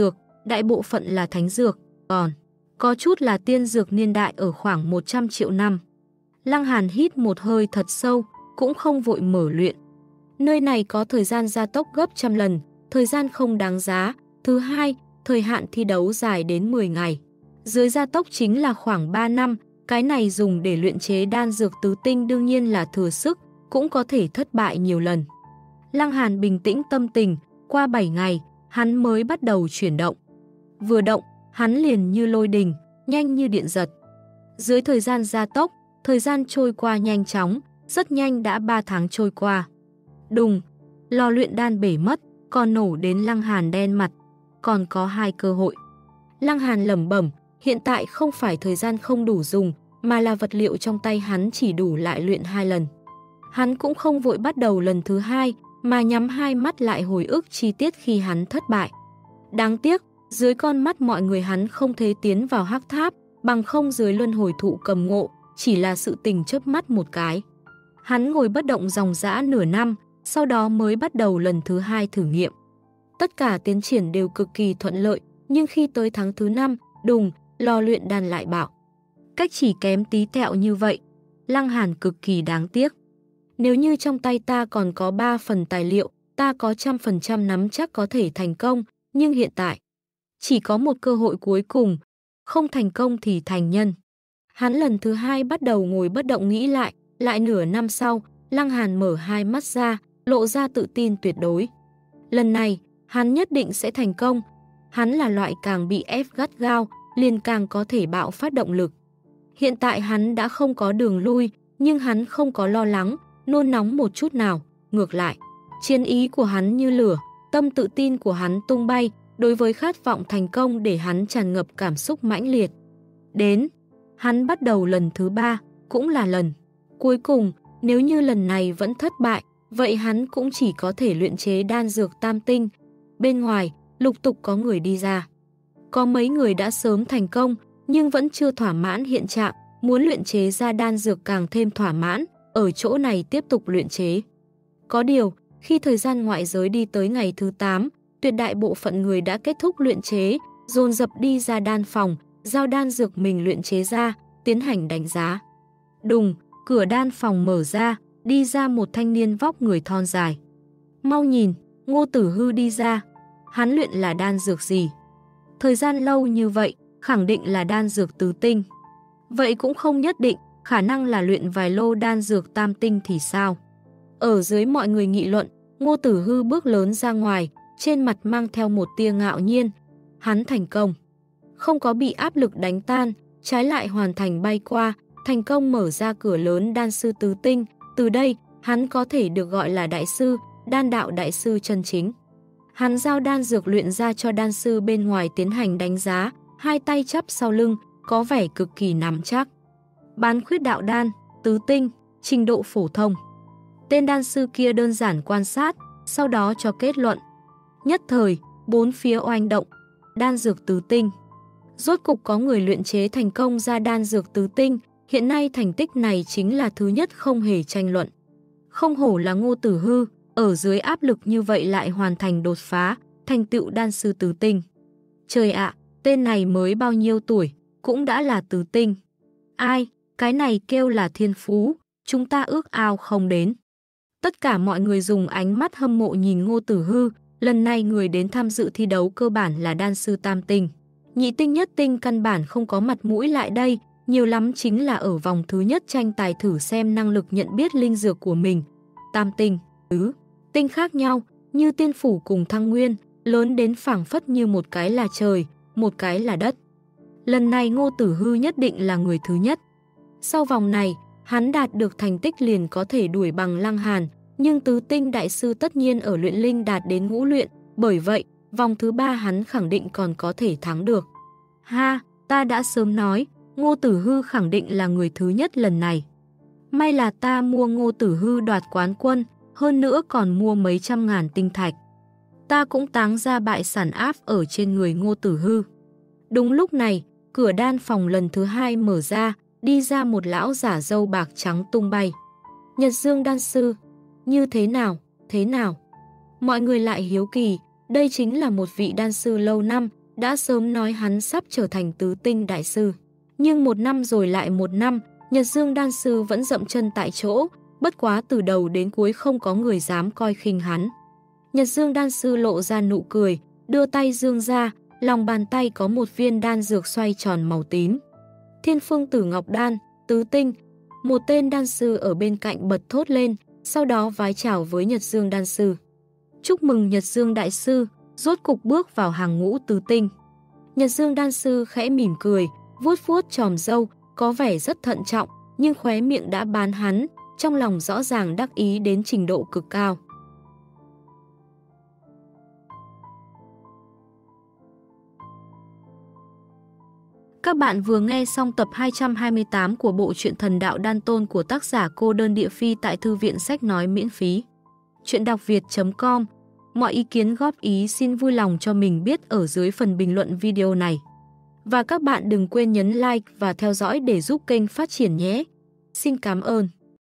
đại bộ phận là thánh dược, còn có chút là tiên dược niên đại ở khoảng một trăm triệu năm. Lăng Hàn hít một hơi thật sâu, cũng không vội mở luyện. Nơi này có thời gian gia tốc gấp trăm lần, thời gian không đáng giá. Thứ hai, thời hạn thi đấu dài đến mười ngày. Dưới gia tốc chính là khoảng ba năm, cái này dùng để luyện chế đan dược tứ tinh đương nhiên là thừa sức, cũng có thể thất bại nhiều lần. Lăng Hàn bình tĩnh tâm tình, qua bảy ngày, hắn mới bắt đầu chuyển động. Vừa động, hắn liền như lôi đình, nhanh như điện giật. Dưới thời gian gia tốc, thời gian trôi qua nhanh chóng, rất nhanh đã ba tháng trôi qua. Đùng, lò luyện đan bể mất, còn nổ đến Lăng Hàn đen mặt. Còn có hai cơ hội. Lăng Hàn lẩm bẩm, hiện tại không phải thời gian không đủ dùng, mà là vật liệu trong tay hắn chỉ đủ lại luyện hai lần. Hắn cũng không vội bắt đầu lần thứ hai, mà nhắm hai mắt lại hồi ức chi tiết khi hắn thất bại. Đáng tiếc, dưới con mắt mọi người hắn không thể tiến vào hắc tháp, bằng không dưới luân hồi thụ cầm ngộ, chỉ là sự tình chớp mắt một cái. Hắn ngồi bất động dòng dã nửa năm, sau đó mới bắt đầu lần thứ hai thử nghiệm. Tất cả tiến triển đều cực kỳ thuận lợi, nhưng khi tới tháng thứ năm, đùng, lò luyện đan lại bạo. Cách chỉ kém tí tẹo như vậy, Lăng Hàn cực kỳ đáng tiếc. Nếu như trong tay ta còn có ba phần tài liệu, ta có trăm phần trăm nắm chắc có thể thành công, nhưng hiện tại, chỉ có một cơ hội cuối cùng, không thành công thì thành nhân. Hắn lần thứ hai bắt đầu ngồi bất động nghĩ lại, lại nửa năm sau, Lăng Hàn mở hai mắt ra, lộ ra tự tin tuyệt đối. Lần này, hắn nhất định sẽ thành công. Hắn là loại càng bị ép gắt gao, liền càng có thể bạo phát động lực. Hiện tại hắn đã không có đường lui, nhưng hắn không có lo lắng, nôn nóng một chút nào. Ngược lại, chiến ý của hắn như lửa, tâm tự tin của hắn tung bay, đối với khát vọng thành công để hắn tràn ngập cảm xúc mãnh liệt. Đến, hắn bắt đầu lần thứ ba, cũng là lần cuối cùng. Nếu như lần này vẫn thất bại, vậy hắn cũng chỉ có thể luyện chế đan dược tam tinh. Bên ngoài, lục tục có người đi ra. Có mấy người đã sớm thành công, nhưng vẫn chưa thỏa mãn hiện trạng, muốn luyện chế ra đan dược càng thêm thỏa mãn, ở chỗ này tiếp tục luyện chế. Có điều, khi thời gian ngoại giới đi tới ngày thứ tám, tuyệt đại bộ phận người đã kết thúc luyện chế, dồn dập đi ra đan phòng, giao đan dược mình luyện chế ra, tiến hành đánh giá. Đùng, cửa đan phòng mở ra, đi ra một thanh niên vóc người thon dài. Mau nhìn, Ngô Tử Hư đi ra. Hắn luyện là đan dược gì? Thời gian lâu như vậy, khẳng định là đan dược tứ tinh. Vậy cũng không nhất định, khả năng là luyện vài lô đan dược tam tinh thì sao? Ở dưới mọi người nghị luận, Ngô Tử Hư bước lớn ra ngoài, trên mặt mang theo một tia ngạo nhiên. Hắn thành công. Không có bị áp lực đánh tan, trái lại hoàn thành bay qua, thành công mở ra cửa lớn đan sư tứ tinh. Từ đây, hắn có thể được gọi là đại sư, đan đạo đại sư chân chính. Hắn giao đan dược luyện ra cho đan sư bên ngoài tiến hành đánh giá, hai tay chắp sau lưng, có vẻ cực kỳ nắm chắc. Bán khuyết đạo đan, tứ tinh, trình độ phổ thông. Tên đan sư kia đơn giản quan sát, sau đó cho kết luận. Nhất thời, bốn phía oanh động, đan dược tứ tinh. Rốt cục có người luyện chế thành công ra đan dược tứ tinh, hiện nay thành tích này chính là thứ nhất không hề tranh luận. Không hổ là Ngô Tử Hư, ở dưới áp lực như vậy lại hoàn thành đột phá, thành tựu đan sư tứ tinh. Trời ạ, tên này mới bao nhiêu tuổi, cũng đã là tứ tinh. Ai, cái này kêu là thiên phú, chúng ta ước ao không đến. Tất cả mọi người dùng ánh mắt hâm mộ nhìn Ngô Tử Hư, lần này người đến tham dự thi đấu cơ bản là đan sư tam tinh. Nhị tinh nhất tinh căn bản không có mặt mũi lại đây, nhiều lắm chính là ở vòng thứ nhất tranh tài thử xem năng lực nhận biết linh dược của mình. Tam tinh, tứ tinh khác nhau, như tiên phủ cùng thăng nguyên, lớn đến phảng phất như một cái là trời, một cái là đất. Lần này Ngô Tử Hư nhất định là người thứ nhất. Sau vòng này, hắn đạt được thành tích liền có thể đuổi bằng Lăng Hàn, nhưng tứ tinh đại sư tất nhiên ở luyện linh đạt đến ngũ luyện, bởi vậy, vòng thứ ba hắn khẳng định còn có thể thắng được. Ha, ta đã sớm nói, Ngô Tử Hư khẳng định là người thứ nhất lần này. May là ta mua Ngô Tử Hư đoạt quán quân, hơn nữa còn mua mấy trăm ngàn tinh thạch. Ta cũng táng ra bại sản áp ở trên người Ngô Tử Hư. Đúng lúc này, cửa đan phòng lần thứ hai mở ra, đi ra một lão giả râu bạc trắng tung bay. Nhật Dương đan sư, như thế nào, thế nào? Mọi người lại hiếu kỳ, đây chính là một vị đan sư lâu năm, đã sớm nói hắn sắp trở thành tứ tinh đại sư. Nhưng một năm rồi lại một năm, Nhật Dương Đan Sư vẫn dậm chân tại chỗ, bất quá từ đầu đến cuối không có người dám coi khinh hắn. Nhật Dương Đan Sư lộ ra nụ cười, đưa tay dương ra, lòng bàn tay có một viên đan dược xoay tròn màu tím. Thiên Phương Tử Ngọc Đan, tứ tinh. Một tên đan sư ở bên cạnh bật thốt lên, sau đó vái chào với Nhật Dương Đan Sư. Chúc mừng Nhật Dương Đại Sư, rốt cục bước vào hàng ngũ tứ tinh. Nhật Dương Đan Sư khẽ mỉm cười, vuốt vuốt chòm râu, có vẻ rất thận trọng, nhưng khóe miệng đã bán hắn, trong lòng rõ ràng đắc ý đến trình độ cực cao. Các bạn vừa nghe xong tập hai trăm hai mươi tám của bộ truyện Thần Đạo Đan Tôn của tác giả Cô Đơn Địa Phi tại Thư viện Sách Nói miễn phí. Chuyện đọc việt chấm com. Mọi ý kiến góp ý xin vui lòng cho mình biết ở dưới phần bình luận video này. Và các bạn đừng quên nhấn like và theo dõi để giúp kênh phát triển nhé. Xin cảm ơn.